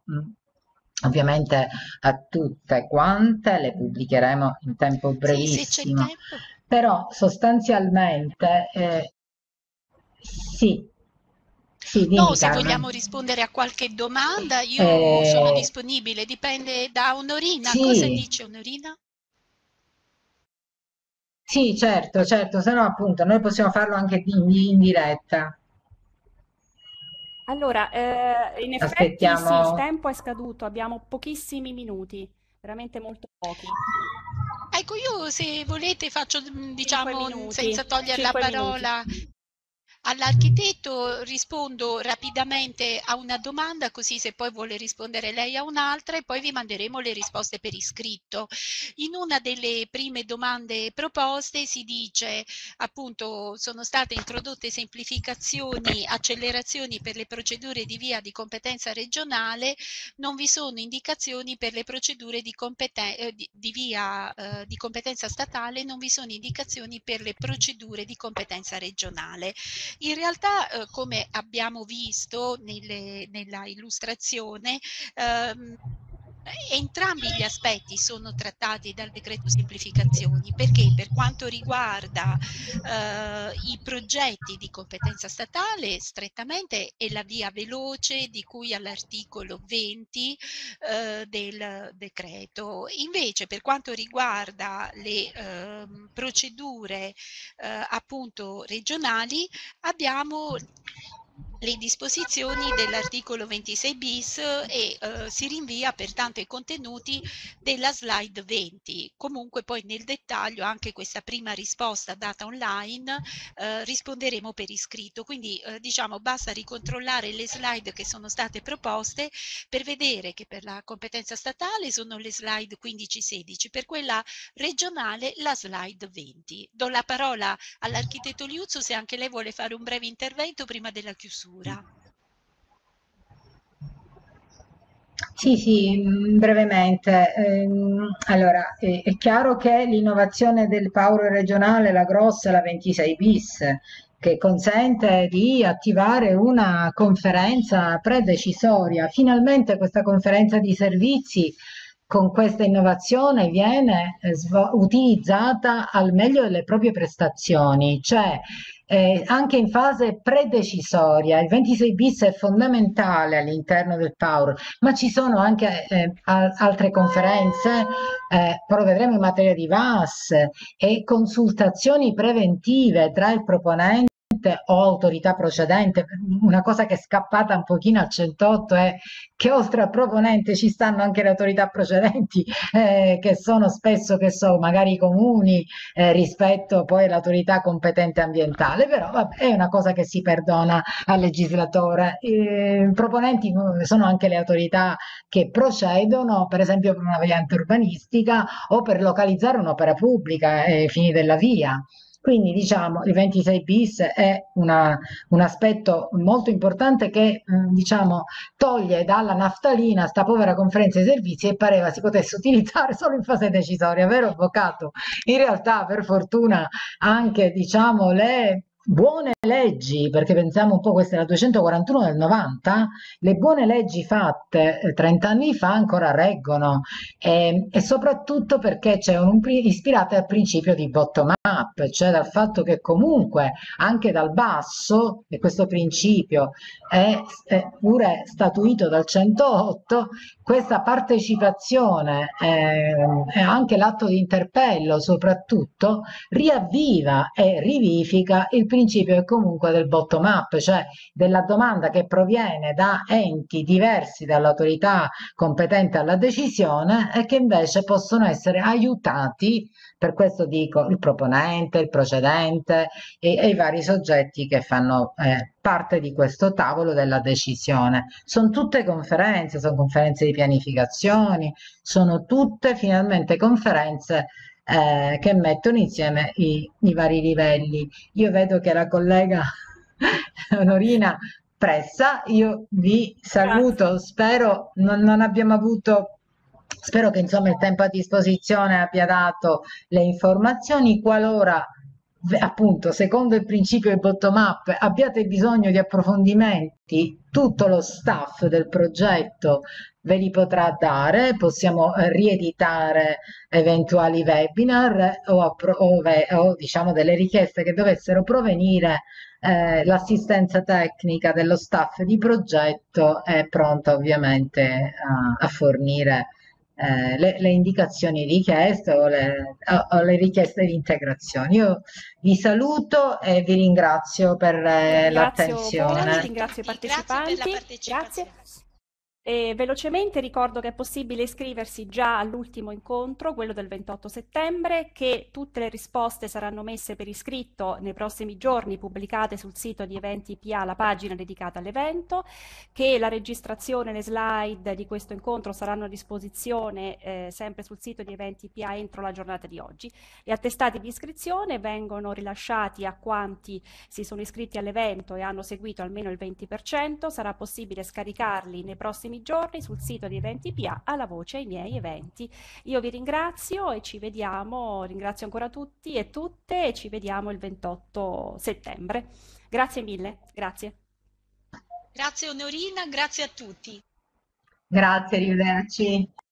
mh, ovviamente a tutte quante, le pubblicheremo in tempo Sì, se c'è brevissimo, tempo. però sostanzialmente eh, sì, sì, No, dimmi se vogliamo Carmen. rispondere a qualche domanda, io sono Eh, disponibile, dipende da Onorina. Cosa sì, dice Onorina? sì, certo, certo, se no appunto noi possiamo farlo anche in, in diretta. Allora, eh, in effetti sì, il Aspettiamo. tempo è scaduto, abbiamo pochissimi minuti, veramente molto pochi. Ecco, io se volete faccio, mm, Cinque diciamo, mm, minuti, senza togliere la cinque minuti. parola all'architetto, rispondo rapidamente a una domanda, così se poi vuole rispondere lei a un'altra e poi vi manderemo le risposte per iscritto. In una delle prime domande proposte si dice, appunto, sono state introdotte semplificazioni, accelerazioni per le procedure di via di competenza regionale, non vi sono indicazioni per le procedure di, competen- eh, di, di via eh, di competenza statale, non vi sono indicazioni per le procedure di competenza regionale. In realtà, eh, come abbiamo visto nelle, nella illustrazione, ehm, entrambi gli aspetti sono trattati dal decreto semplificazioni, perché per quanto riguarda eh, i progetti di competenza statale strettamente è la via veloce di cui all'articolo venti eh, del decreto. Invece per quanto riguarda le eh, procedure eh, appunto regionali abbiamo le disposizioni dell'articolo ventisei bis e eh, si rinvia pertanto ai contenuti della slide venti. Comunque poi nel dettaglio anche questa prima risposta data online eh, risponderemo per iscritto, quindi eh, diciamo basta ricontrollare le slide che sono state proposte per vedere che per la competenza statale sono le slide quindici sedici, per quella regionale la slide venti. Do la parola all'architetto Liuzzo se anche lei vuole fare un breve intervento prima della chiusura. Sì, sì, mh, brevemente. Ehm, allora, è, è chiaro che l'innovazione del Power regionale, la grossa, è la ventisei bis, che consente di attivare una conferenza predecisoria. Finalmente questa conferenza di servizi con questa innovazione viene eh, utilizzata al meglio delle proprie prestazioni, cioè eh, anche in fase predecisoria. Il ventisei bis è fondamentale all'interno del Power, ma ci sono anche eh, altre conferenze, eh, però vedremo in materia di V A S e consultazioni preventive tra il proponente o autorità procedente. Una cosa che è scappata un pochino al centotto è che oltre al proponente ci stanno anche le autorità procedenti, eh, che sono spesso, che so, magari i comuni, eh, rispetto poi all'autorità competente ambientale, però vabbè, è una cosa che si perdona al legislatore. I proponenti sono anche le autorità che procedono, per esempio per una variante urbanistica o per localizzare un'opera pubblica ai fini della via. Quindi diciamo il ventisei bis è una, un aspetto molto importante che eh, diciamo toglie dalla naftalina sta povera conferenza di servizi e pareva si potesse utilizzare solo in fase decisoria, vero avvocato? In realtà per fortuna anche diciamo le buone leggi, perché pensiamo un po', questa è la duecentoquarantuno del novanta, le buone leggi fatte eh, trenta anni fa ancora reggono, e, e soprattutto perché c'è un, un, ispirate al principio di bottom up, cioè dal fatto che comunque anche dal basso, e questo principio è, è pure statuito dal centootto, questa partecipazione eh, e anche l'atto di interpello soprattutto riavviva e rivifica il principio comunque del bottom up, cioè della domanda che proviene da enti diversi dall'autorità competente alla decisione e che invece possono essere aiutati, per questo dico il proponente, il procedente e, e i vari soggetti che fanno eh, parte di questo tavolo della decisione. Sono tutte conferenze, sono conferenze di pianificazioni, sono tutte finalmente conferenze eh, che mettono insieme i, i vari livelli. Io vedo che la collega Norina pressa, io vi saluto, grazie. Spero non, non abbiamo avuto, spero che insomma il tempo a disposizione abbia dato le informazioni. Qualora appunto secondo il principio del bottom up abbiate bisogno di approfondimenti, tutto lo staff del progetto ve li potrà dare, possiamo rieditare eventuali webinar o, o, o diciamo delle richieste che dovessero provenire. Eh, l'assistenza tecnica dello staff di progetto è pronta ovviamente a, a fornire eh, le, le indicazioni richieste o le, o, o le richieste di integrazione. Io vi saluto e vi ringrazio per eh, l'attenzione. Ringrazio i partecipanti. Grazie per la partecipazione. Grazie. E velocemente ricordo che è possibile iscriversi già all'ultimo incontro, quello del ventotto settembre, che tutte le risposte saranno messe per iscritto nei prossimi giorni, pubblicate sul sito di Eventi P A, la pagina dedicata all'evento, che la registrazione e le slide di questo incontro saranno a disposizione eh, sempre sul sito di Eventi P A entro la giornata di oggi. Gli attestati di iscrizione vengono rilasciati a quanti si sono iscritti all'evento e hanno seguito almeno il venti per cento, sarà possibile scaricarli nei prossimi giorni sul sito di Eventi P A alla voce I miei eventi. Io vi ringrazio e ci vediamo, ringrazio ancora tutti e tutte e ci vediamo il ventotto settembre. Grazie mille, grazie. Grazie Onorina, grazie a tutti. Grazie, arrivederci.